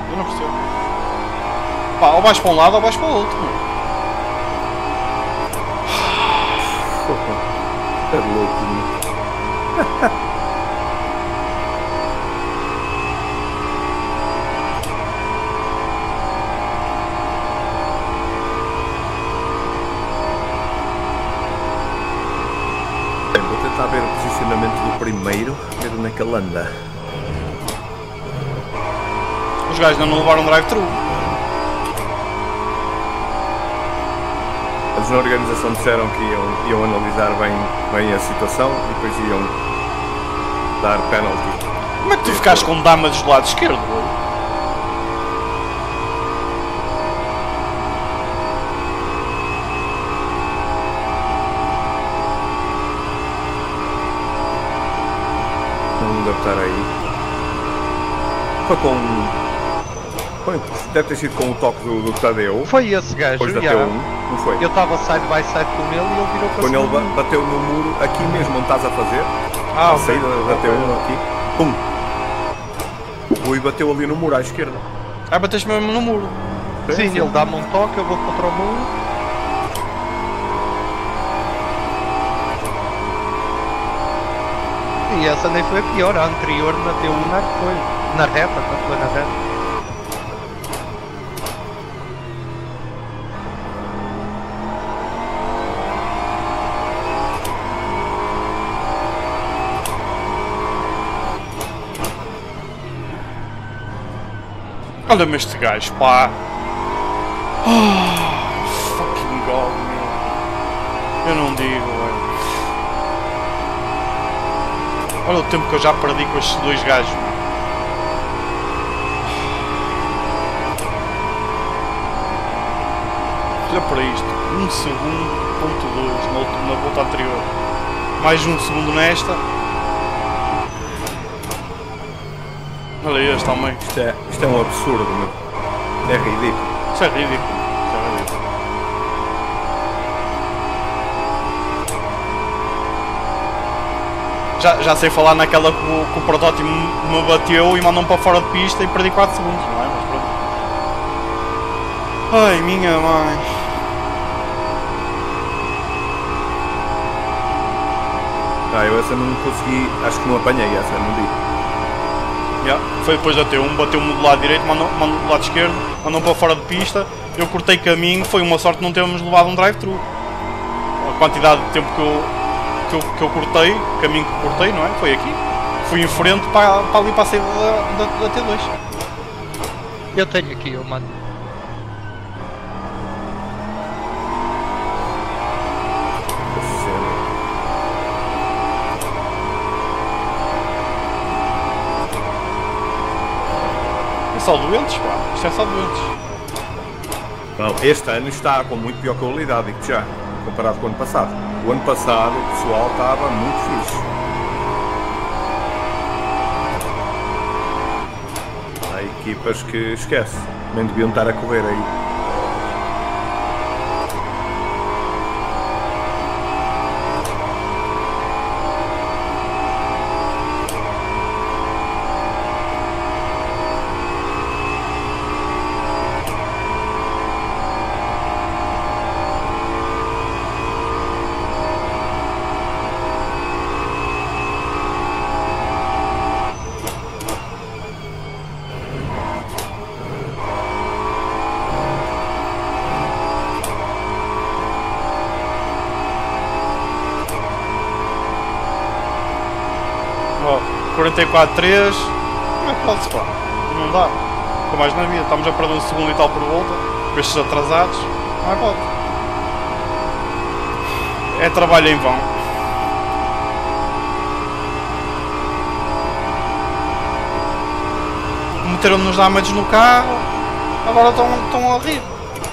Pá, ou vais para um lado ou vais para o outro. É louco, a ver o posicionamento do primeiro, ver onde é que ele anda. Os gajos não levaram drive-thru. Eles na organização disseram que iam analisar bem a situação e depois iam dar penalty. Como é que tu ficaste com damage do lado esquerdo? Estar aí. Foi deve ter sido com o toque do Tadeu. Foi esse gajo, depois da T1, não foi? Eu estava side by side com ele e ele virou para quando ele bateu no muro, aqui mesmo onde estás a fazer, a saída da T1 aqui, pum! O Rui bateu ali no muro à esquerda. Ah, bateste mesmo no muro? Sim, ele dá-me um toque, eu vou contra o muro. E essa nem foi a pior, a anterior na T1 foi na reta, não foi na reta. Olha-me este gajo, pá! Fucking god, meu! Eu não digo, velho. Olha o tempo que eu já perdi com estes dois gajos. Olha para isto, 1 segundo, ponto 2 na volta anterior. Mais 1 segundo nesta. Olha este também. Isto é um absurdo, meu. É ridículo. Isso é ridículo. Já sei falar naquela que o protótipo me bateu e mandou-me para fora de pista e perdi 4 segundos, não é? Mas pronto. Ai, minha mãe. Eu essa não consegui, acho que não apanhei essa, não digo. Foi depois da T1, bateu-me do lado direito, mandou do lado esquerdo, mandou-me para fora de pista, eu cortei caminho, foi uma sorte não termos levado um drive-thru. A quantidade de tempo que eu cortei, o caminho que cortei, não é? Foi aqui. Fui em frente para ali para a saída da T2. Eu tenho aqui, eu mando. É só doentes, pá. Isto é só doentes. Não, este ano está com muito pior qualidade, digo já, comparado com o ano passado. O ano passado o pessoal estava muito fixe. Há equipas que esquece, nem deviam estar a correr aí. Ó, 44.3. Como é que pode-se, pá? Não dá. Com mais na vida. Estamos a perder um segundo e tal por volta. Com estes atrasados. Não é pode. É trabalho em vão. Meteram-nos damages no carro. Agora estão a rir.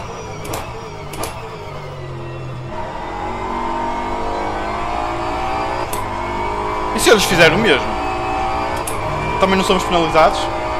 E se eles fizerem o mesmo? Também não somos penalizados?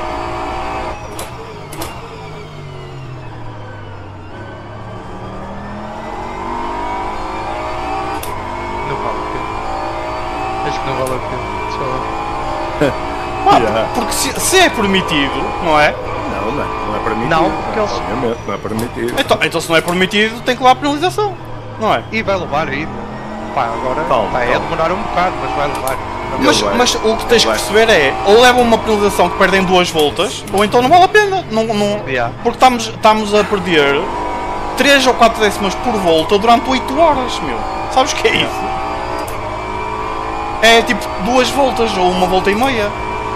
Não vale a pena. Acho que não vale a pena. Porque se é permitido, não é? Não é permitido. Não, porque eles... Obviamente, não é permitido. Então se não é permitido, tem que levar a penalização, não é? E vai levar ainda. Pá, agora é demorar um bocado, mas vai levar. Mas o que tens que perceber é, ou levam uma penalização que perdem 2 voltas, ou então não vale a pena. Porque estamos a perder 3 ou 4 décimas por volta durante 8 horas, meu. Sabes o que é isso? É tipo 2 voltas ou 1 volta e meia.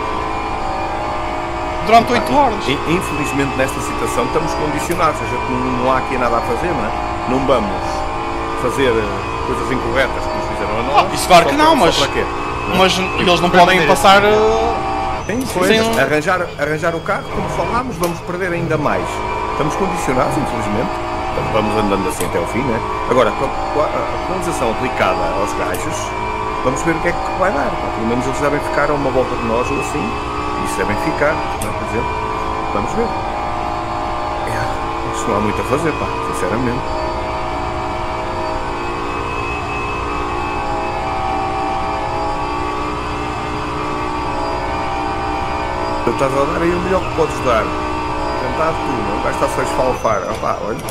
Durante 8 horas. Infelizmente nesta situação estamos condicionados, ou seja, não há aqui nada a fazer, não é? Não vamos fazer coisas incorretas que nos fizeram a nós. Isso claro que não, mas eles não podem passar... Sem arranjar o carro, como falámos, vamos perder ainda mais. Estamos condicionados, infelizmente. Vamos andando assim até ao fim, né? Agora, com a penalização aplicada aos gajos, vamos ver o que é que vai dar. Pelo menos eles devem ficar a uma volta de nós ou assim. Isso devem ficar, não é? Por exemplo, vamos ver. Isso não há muito a fazer, pá, sinceramente. Tu estás a dar aí o melhor que podes dar. Tentar tu, não vais estar só a esfalfar. Opá, olha.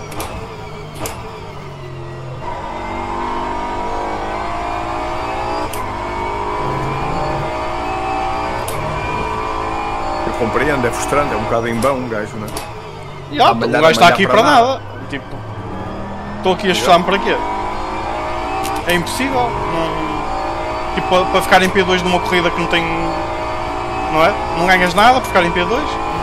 Eu compreendo, é frustrante, é um bocado em vão um gajo, não é? O gajo está aqui para nada. Tipo, estou aqui a esforçar-me para quê? É impossível. Tipo, para ficar em P2 numa corrida que não tem... Não é? Não ganhas nada para ficar em P2.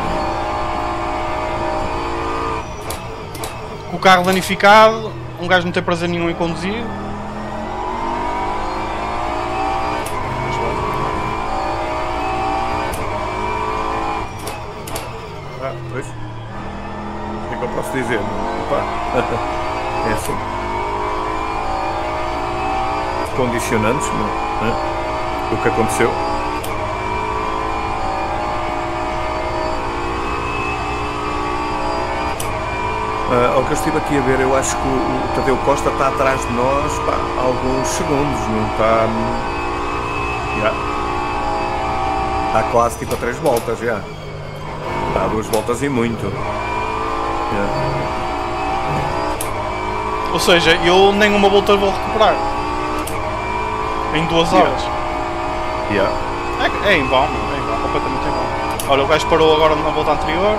Com o carro danificado, um gajo não tem prazer nenhum em conduzir. Pois. O que é que eu posso dizer? Opa. É assim. Condicionantes, não é? O que aconteceu? Ao que eu estive aqui a ver, eu acho que o Tadeu Costa está atrás de nós, pá, alguns segundos, não está... Já. Está quase tipo a 3 voltas já. Está a 2 voltas e muito. Já. Ou seja, eu nem uma volta vou recuperar. Em 2 horas. Yeah. É em vão, completamente em vão. Olha, o gajo parou agora na volta anterior.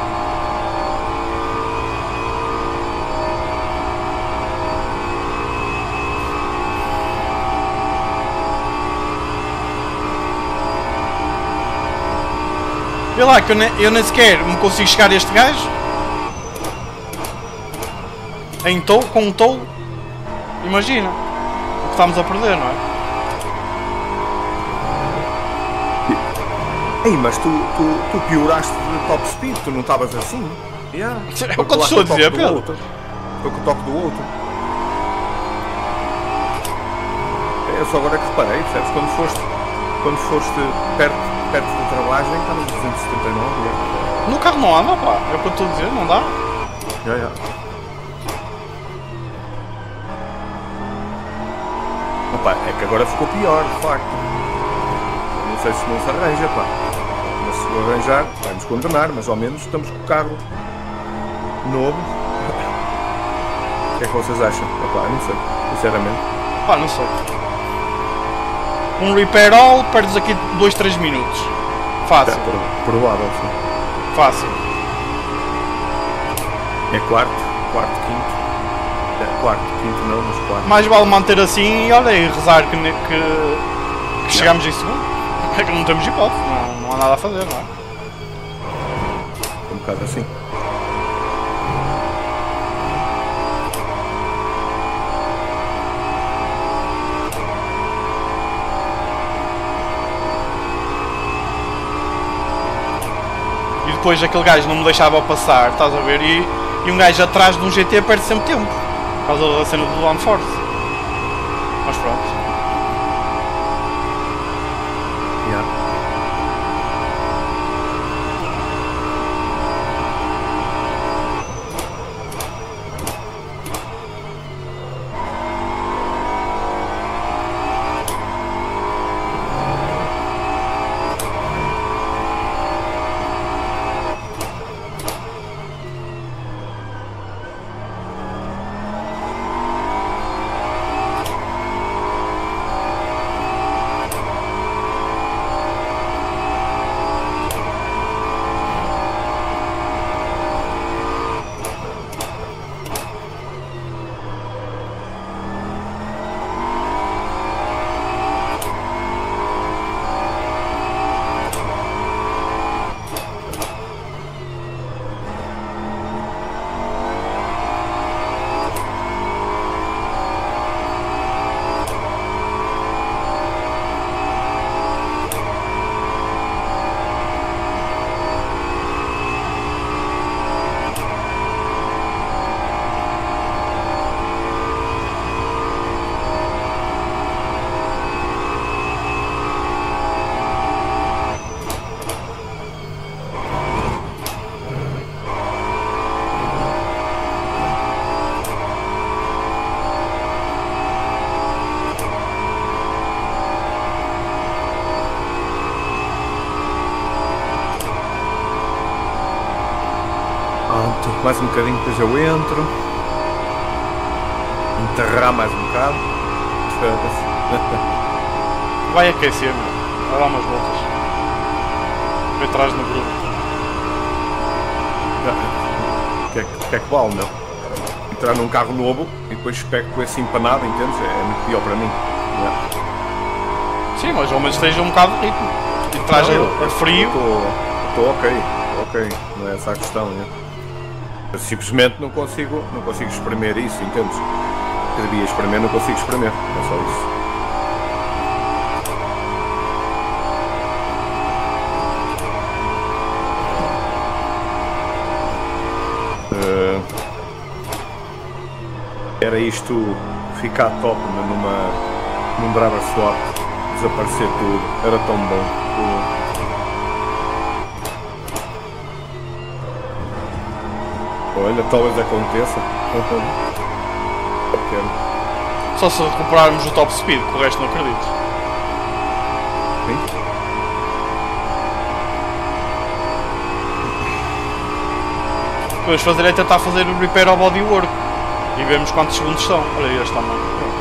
Vê lá que eu nem sequer me consigo chegar a este gajo. Em tow, com um tow. Imagina o que estamos a perder, não é? Ei, mas tu pioraste de top speed, tu não estavas assim? Yeah. É o que eu te estou a dizer, Pedro. Foi com o toque do outro. Eu só agora é que reparei, percebes? Quando foste perto da travagem, estavas a 279. Yeah. No carro não anda, pá. É o que eu estou a dizer, não dá. Yeah. Opa, é que agora ficou pior, de facto. Não sei se não se arranja, pá. Mas se o arranjar, vai-nos condenar, mas ao menos estamos com o carro novo. O que é que vocês acham? Opa, não sei, sinceramente. Pá, não sei. Um repair all, perdes aqui 2-3 minutos. Fácil. É provável, sim. Fácil. É quarto, quinto. Quarto, quinto não, mas quarto. Mais vale manter assim e olha, e rezar que chegamos em segundo. É que não temos hipótese, não há nada a fazer, não é? Um bocado assim. E depois aquele gajo não me deixava passar, estás a ver? E um gajo atrás de um GT perde sempre tempo. Por causa da cena do downforce. Mas pronto. Yeah. Mais um bocadinho, depois eu entro. Enterrar mais um bocado. Vai aquecer, meu. Vai dar umas voltas. Vai atrás no grupo. O que é que vale, meu? Entrar num carro novo e depois pego com esse empanado, entendes? É muito pior para mim. Yeah. Sim, mas ao menos esteja um bocado de ritmo. E traz a frio. Estou ok. Não é essa a questão, né? Eu simplesmente não consigo espremer isso, entendes? Que devia espremer, não consigo espremer. É só isso. Era isto ficar top num driver swap, desaparecer tudo, era tão bom. Olha, talvez aconteça. Só se recuperarmos o top speed, que o resto não acredito. que vamos fazer é tentar fazer o repair ao bodywork e vemos quantos segundos são. Olha, este tamanho.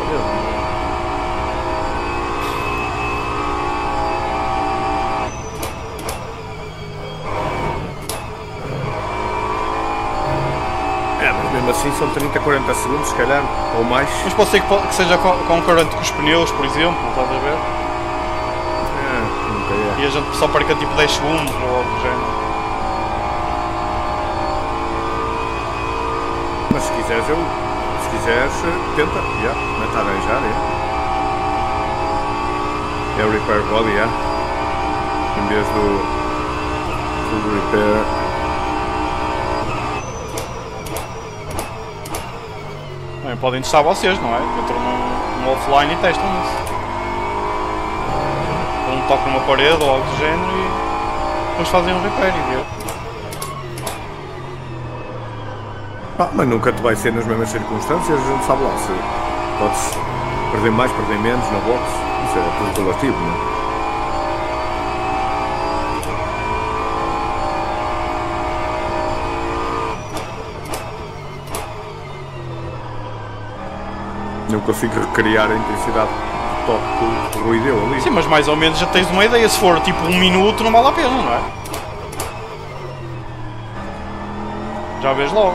Mas mesmo assim são 30, 40 segundos, se calhar, ou mais. Mas pode ser que seja concorrente com os pneus, por exemplo, estás a ver? Nunca é. E a gente só perca tipo 10 segundos ou algo do género. Mas se quiseres, tenta, mete a arranjar, é o repair body, em vez do full repair. Bem, podem testar vocês, não é? Entram no offline e testam isso. Um toque numa parede ou algo do género e depois fazem um repair e ver. Mas nunca te vai ser nas mesmas circunstâncias, a gente sabe lá se pode-se perder mais, perder menos na box, isso é tudo relativo, não é? Não consigo recriar a intensidade do toque que o Rui deu ali. Sim, mas mais ou menos já tens uma ideia, se for tipo 1 minuto não vale a pena, não é? Já vês logo.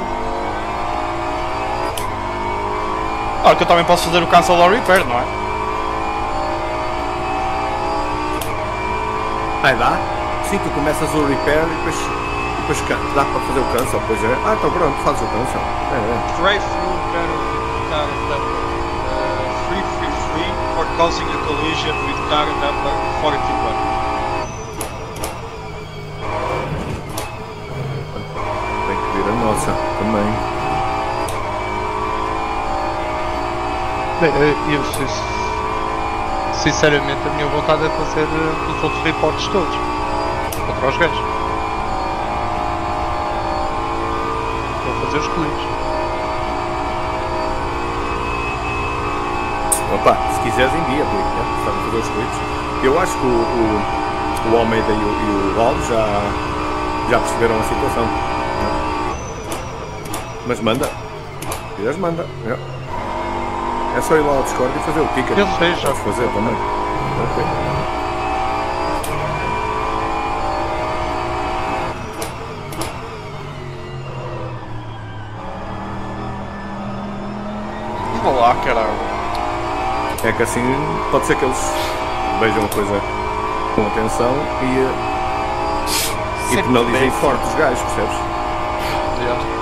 Claro que eu também posso fazer o cancel ou repair, não é? Dá? Sim, tu começas o repair e depois dá para fazer o cancel, pois é. Então pronto, fazes o cancel. Drive-through car number 333 for causing a collision with car number 41. Tem que vir a nossa também. Bem, eu sinceramente a minha vontade é fazer os outros reportes todos contra os gajos. Vou fazer os clientes. Opa, se quiseres envia, está a fazer os clipes. Eu acho que o Almeida e o Val já perceberam a situação. Mas manda. Se quiseres, manda. É só ir lá ao Discord e fazer o ticket. Eu sei, já podes fazer também. Ok. Vou lá, caralho. É que assim pode ser que eles vejam a coisa com atenção e penalizem forte os gajos, percebes? Yeah.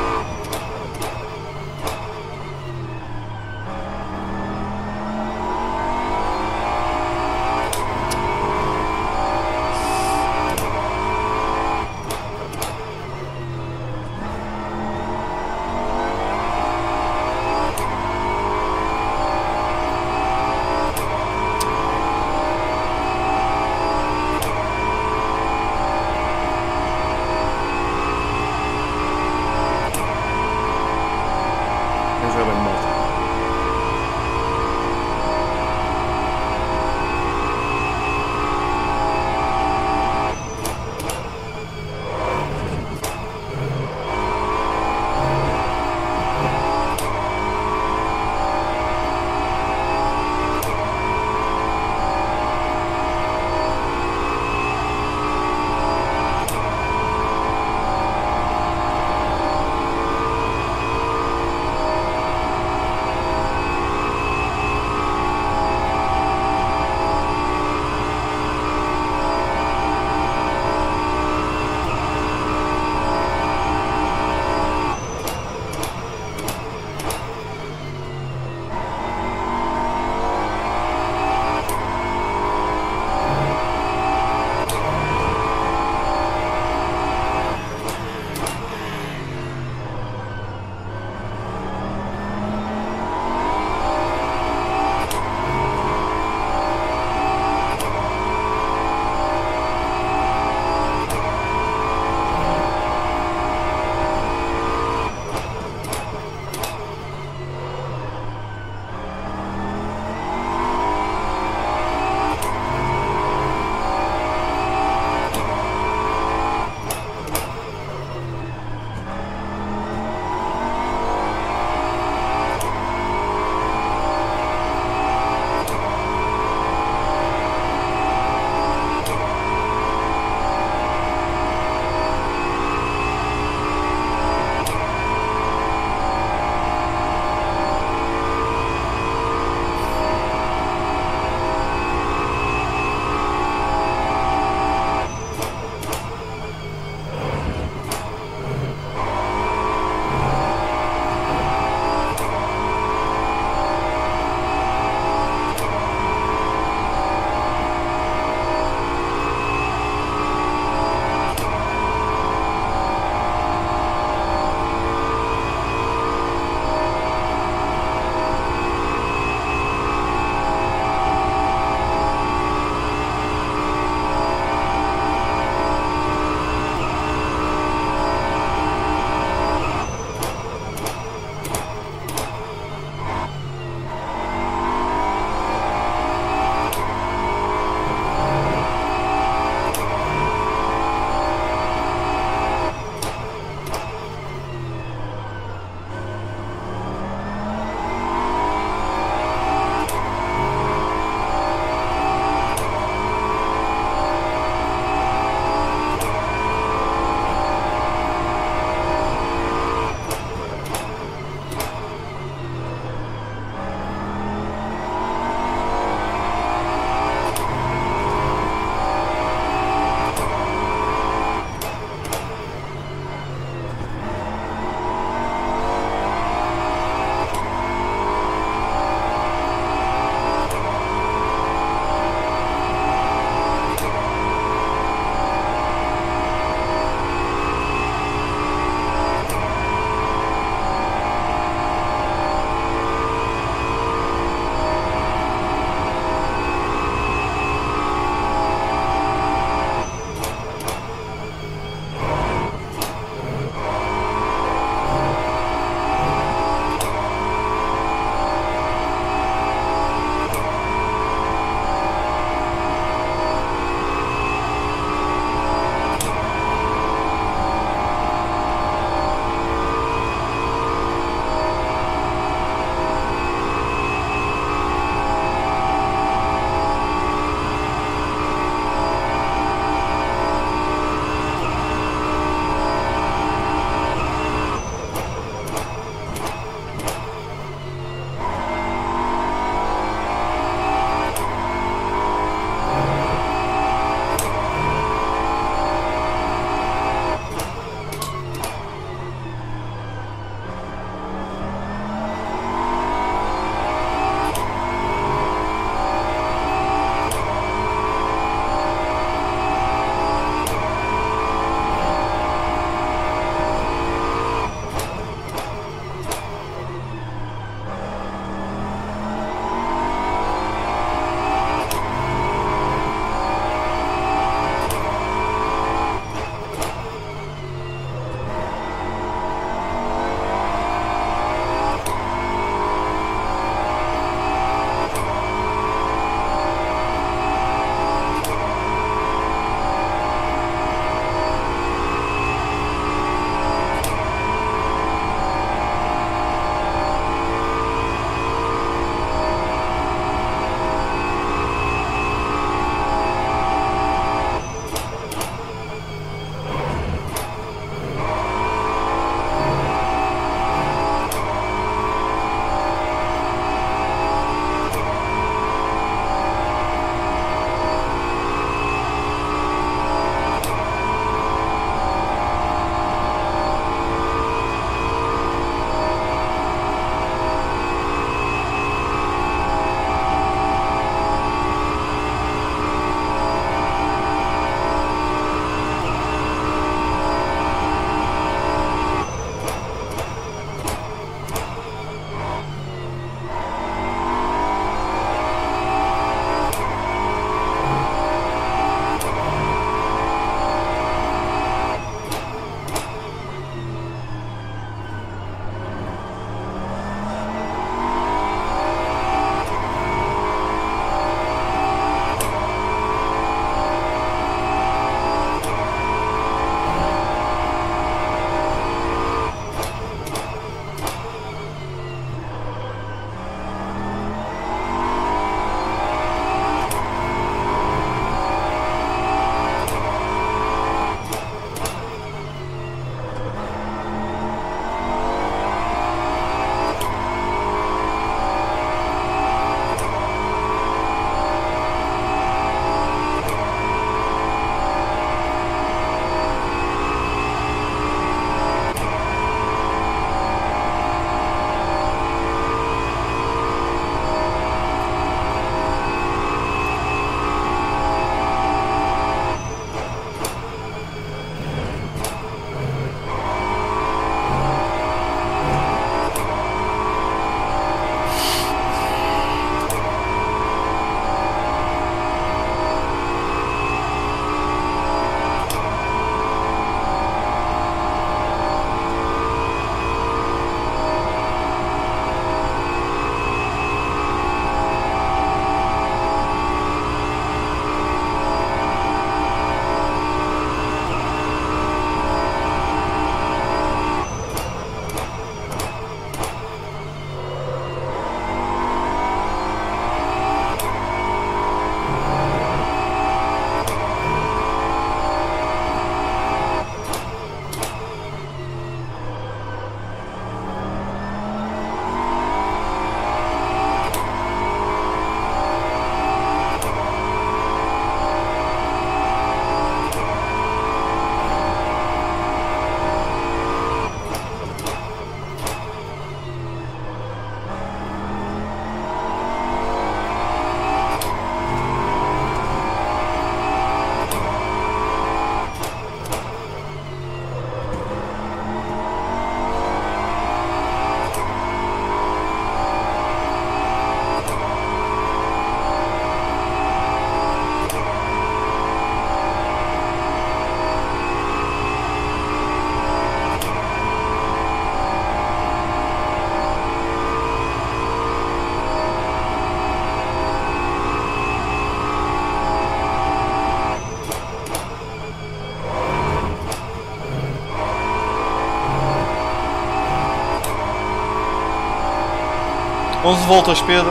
11 voltas, Pedro.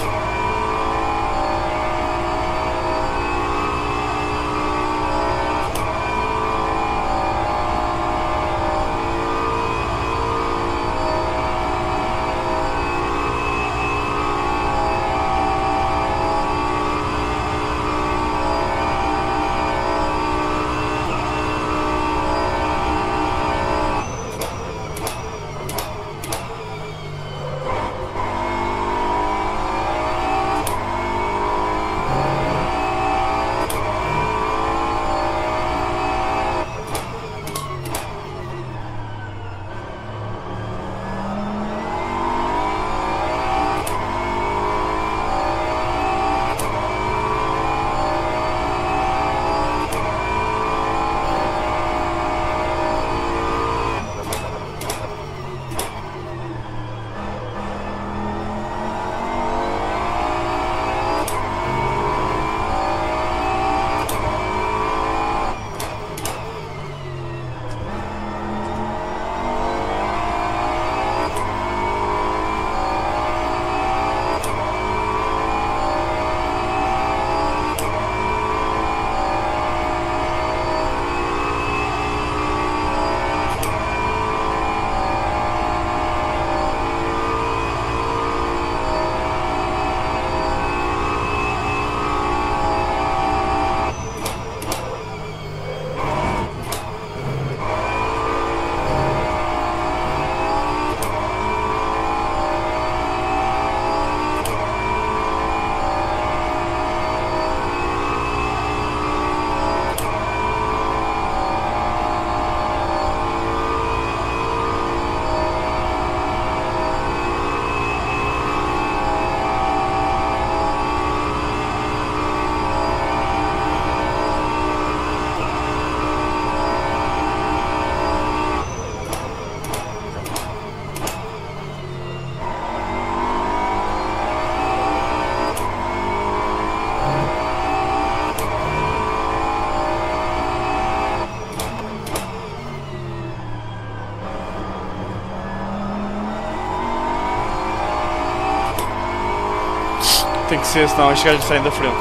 Tem que ser, senão os gajos saem da frente.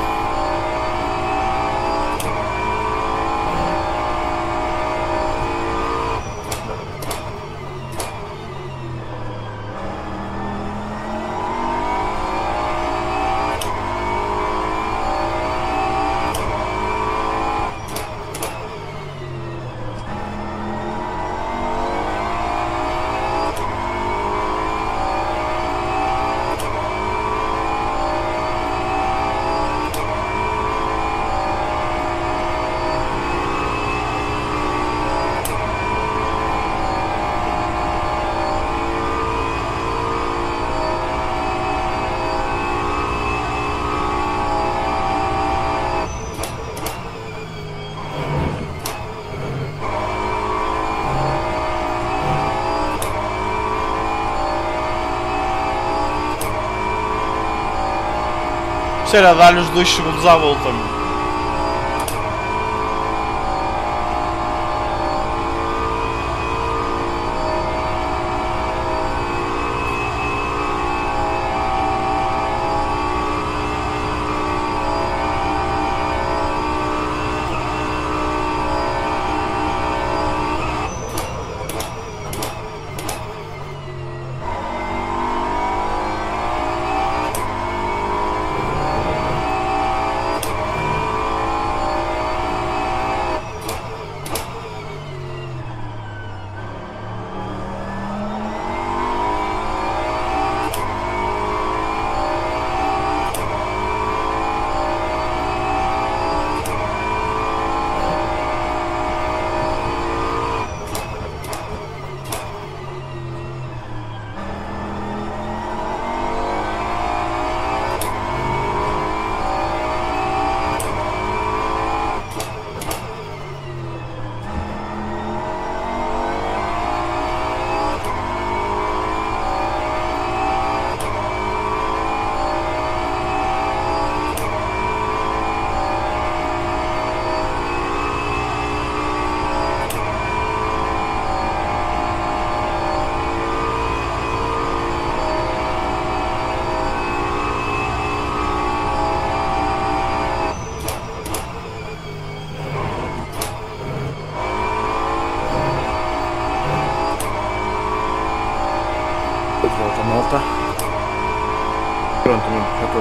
Isto era dar-lhe os 2 segundos à volta.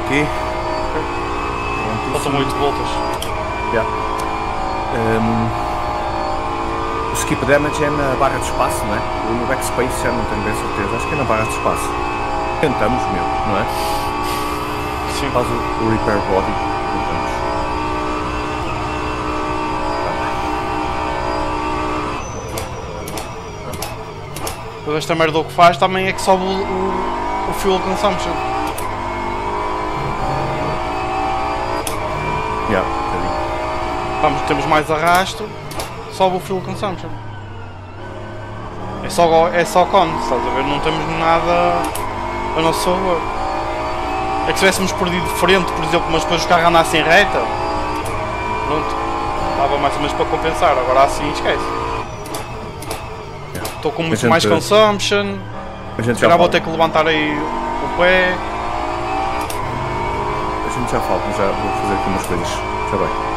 aqui. Faltam 8 voltas. Yeah. O skip damage é na barra de espaço, não é? No backspace já não tenho bem certeza. Acho que é na barra de espaço. Tentamos mesmo, não é? Sim. Faz o repair body. Tentamos. Depois esta merda o que faz também é que sobe o fuel consumption. Yeah, Temos mais arrasto, sobe o fuel consumption. É só con, estás a ver? Não temos nada a nosso favor. É que se tivéssemos perdido de frente, por exemplo, mas depois os carros andassem reta, pronto, dava mais ou menos para compensar. Agora assim esquece. Estou com muito mais consumption. Já vou ter que levantar aí o pé. A gente já fala, já vou fazer aqui umas coisas. Já bem.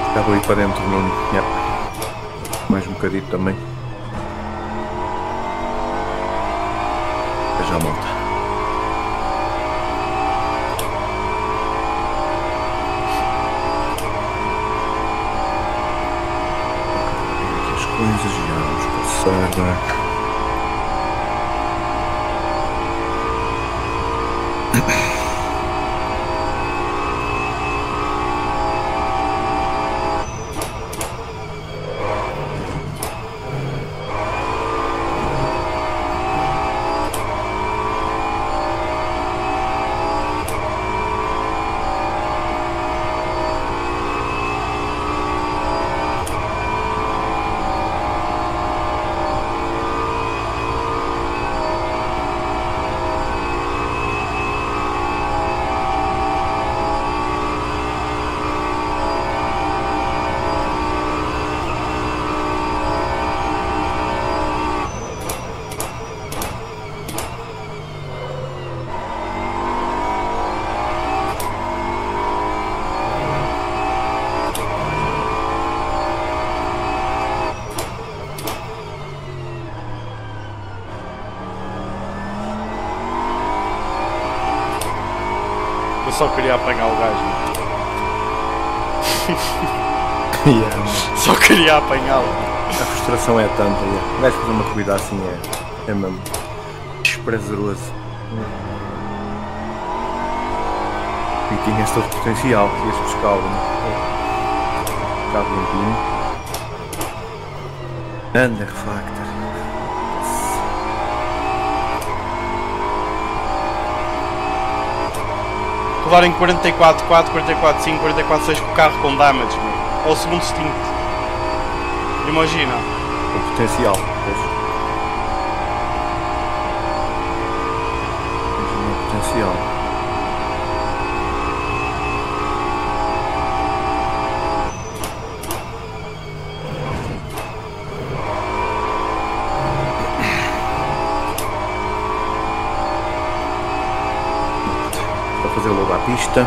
Já vou ir para dentro, Nuno. Yeah. Mais um bocadinho também. Já monta. Aqui as coisas já vamos passar. Eu só queria apanhar o gajo. Yeah. Só queria apanhá-lo. A frustração é tanta. Yeah. O gajo fazer uma corrida assim é mesmo desprazeroso. E tinhas todo o potencial, ias buscá-lo. Ficava limpinho. Anda, refactor. Rodar em 44, 4, 44, 5, 44, 6 com o carro com damage, meu. Ao segundo stint. Imagina. O potencial, pois. Imagina o potencial. Para fazer logo a pista.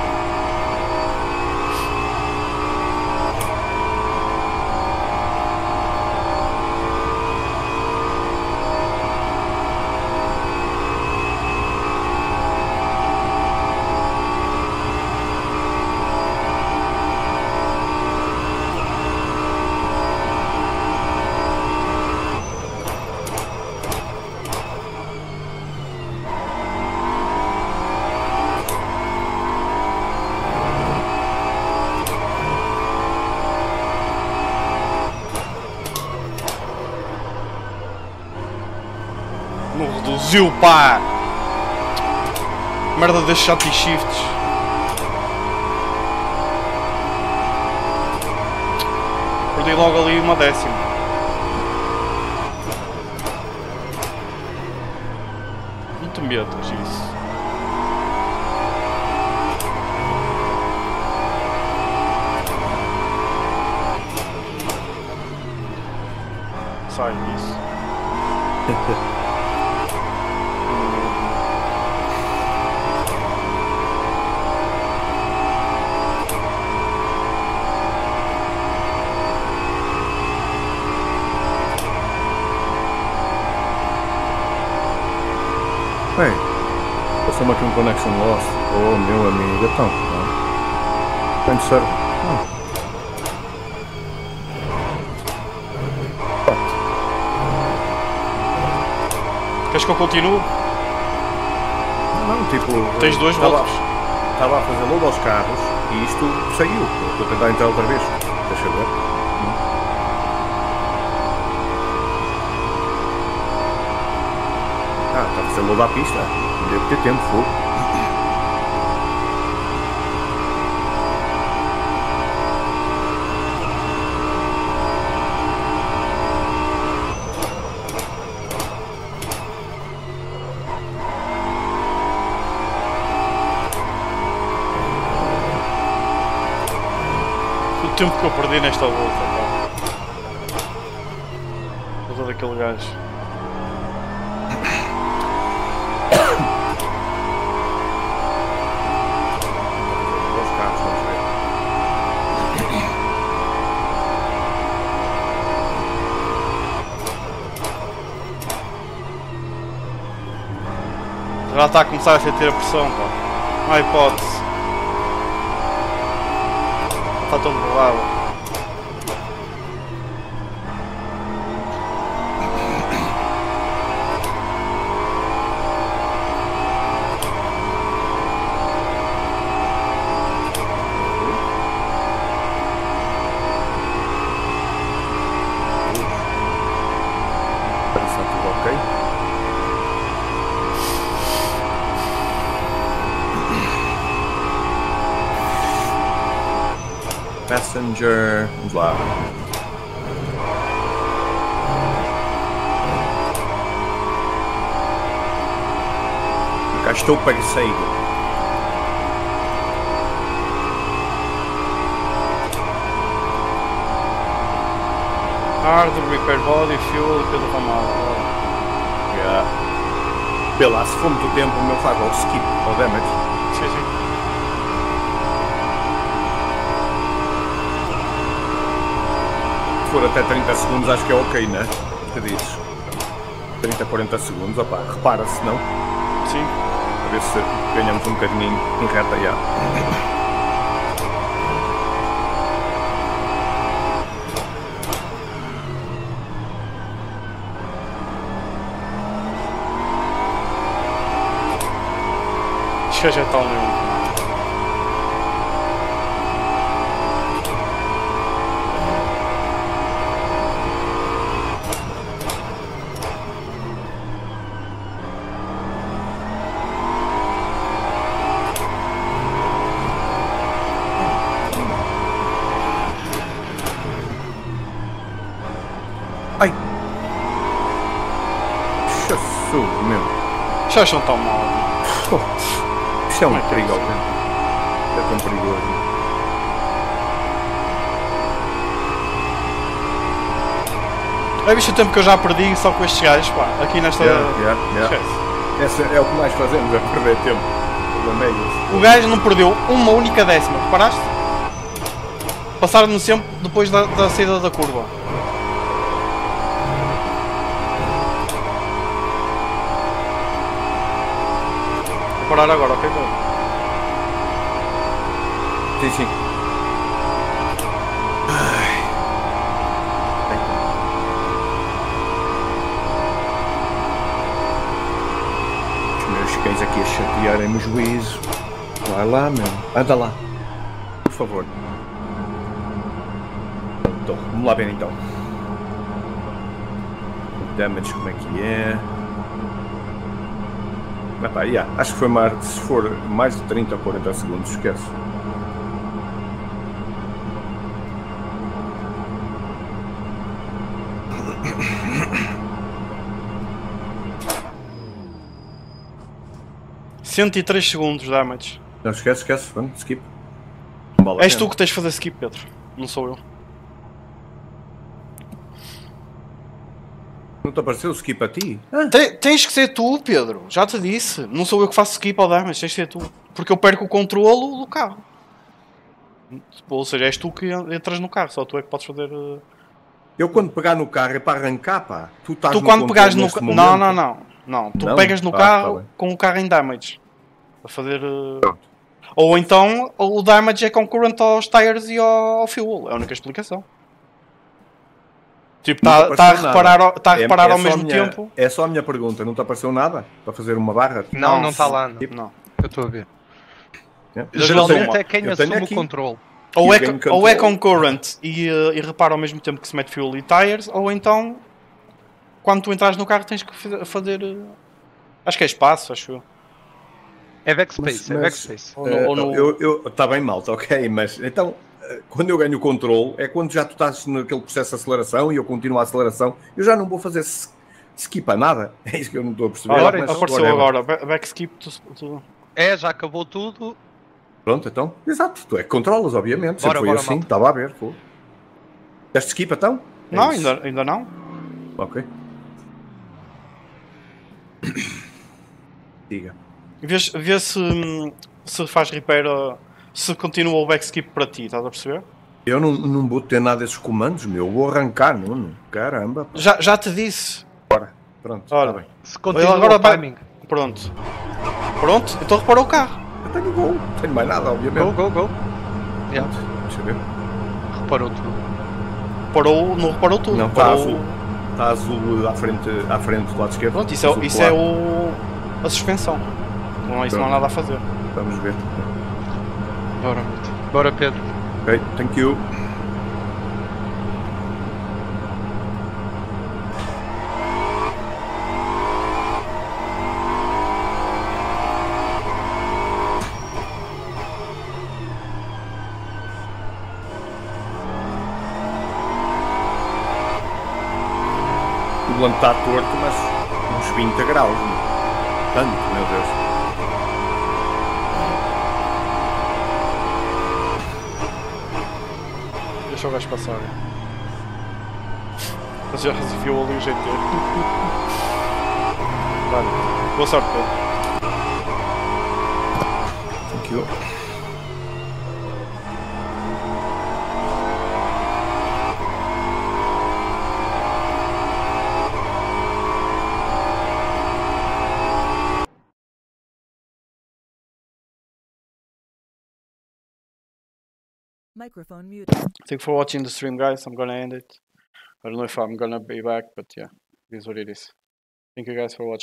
Não reduziu, pá! Merda das shot e shifts. Perdi logo ali uma décima. Não te metas isso. Sai disso. Ei, passou-me aqui um connection loss. Oh, meu amigo, então, não. Tem de ser. Queres que eu continue? Não, tipo... Tens duas voltas. Estava a fazer logo aos carros e isto saiu. Estou a tentar entrar outra vez. Deixa eu ver. Ah, está a fazer logo à pista. Devo ter tempo, fogo. O tempo que eu perdi nesta volta, pá. Volta daquele gajo. Os carros, vamos ver. Já está a começar a sentir a pressão, pá. Não há hipótese. Está todo borrado. Passenger, vamos lá. Cá estou parceiro. Hard, repair body, fuel, pelo Ramada. Yeah. Vê lá, se for muito tempo o meu faz ao skip, ao damage. Sim, sim. Se for até 30 segundos acho que é ok, né? O que dizes? 30, 40 segundos, opá, repara-se não? Sim. A ver se ganhamos um bocadinho em reta já. Acho que já está um. Ai! Jesus, meu! Já acham tão mal. Isto é um perigo, é tão perigoso. É visto o tempo que eu já perdi só com estes gajos, pá, aqui nesta... Esquece. Esse é o que mais fazemos, é perder tempo. O gajo não perdeu uma única décima, reparaste? Passaram-no sempre depois da saída da curva. Vou parar agora, ok? Sim, sim. Os meus cães aqui a chatearem-me o juízo. Vai lá, meu. Anda lá. Por favor. Então, vamos lá ver então. O damage como é que é. Ah, pá, yeah. Acho que foi mais, se for mais de 30 ou 40 segundos, esquece. $103 segundos de damage. Não, esquece, vamos, skip. És tu que tens de fazer skip, Pedro, não sou eu. Não te apareceu o skip a ti? Tens que ser tu, Pedro, já te disse. Não sou eu que faço skip ao damage, tens que ser tu. Porque eu perco o controlo do carro. Ou seja, és tu que entras no carro, só tu é que podes fazer... Eu quando pegar no carro é para arrancar, pá. Tu estás tu no quando pegares no carro... Não. Tu não? pegas no carro com o carro em damage. A fazer... Ou então o damage é concorrente aos tires e ao fuel. É a única explicação. Tipo, está a reparar ao mesmo tempo. É só a minha pergunta, não te apareceu nada para fazer uma barra? Não está lá. Não. Eu estou a ver. Geralmente é quem assume o controle. Ou é concurrent e repara ao mesmo tempo que se mete fuel e tires, ou então quando tu entras no carro tens que fazer. Acho que é espaço, acho eu. É backspace, é backspace. Está bem, malta, ok, mas então quando eu ganho o controle é quando já tu estás naquele processo de aceleração e eu continuo a aceleração, eu já não vou fazer skip a nada. É isso que eu não estou a perceber. Apareceu agora, backskip. Já acabou tudo. Pronto, então, exato, tu é que controlas, obviamente. Sempre foi assim, estava a ver. Deste skip então? Não, ainda não. Ok. Diga. Vê se faz repair, se continua o backskip para ti, estás a perceber? Eu não vou ter nada desses comandos, meu. Vou arrancar, Nuno. Caramba. Já te disse. Bora. Pronto, está bem. Se continua agora o timing. Pronto. Pronto, então reparou o carro. Eu tenho gol, não tenho mais nada, obviamente. Go. Yeah. Deixa eu ver. Reparou tudo. Não reparou tudo. Não, está azul. Está azul à frente do lado esquerdo. Pronto, isso é a suspensão. Não, isso não há nada a fazer. Vamos ver. Bora Pedro. Ok, thank you. O volante está torto, mas uns 20 graus. Tanto, meu Deus. Deixa o gajo passar. Mas já resolveu ali o GT. Vale. Boa sorte, Pedro. Thank you. Microphone muted. Thank you for watching the stream, guys. I'm gonna end it. I don't know if I'm gonna be back, but yeah, it is what it is. Thank you guys for watching.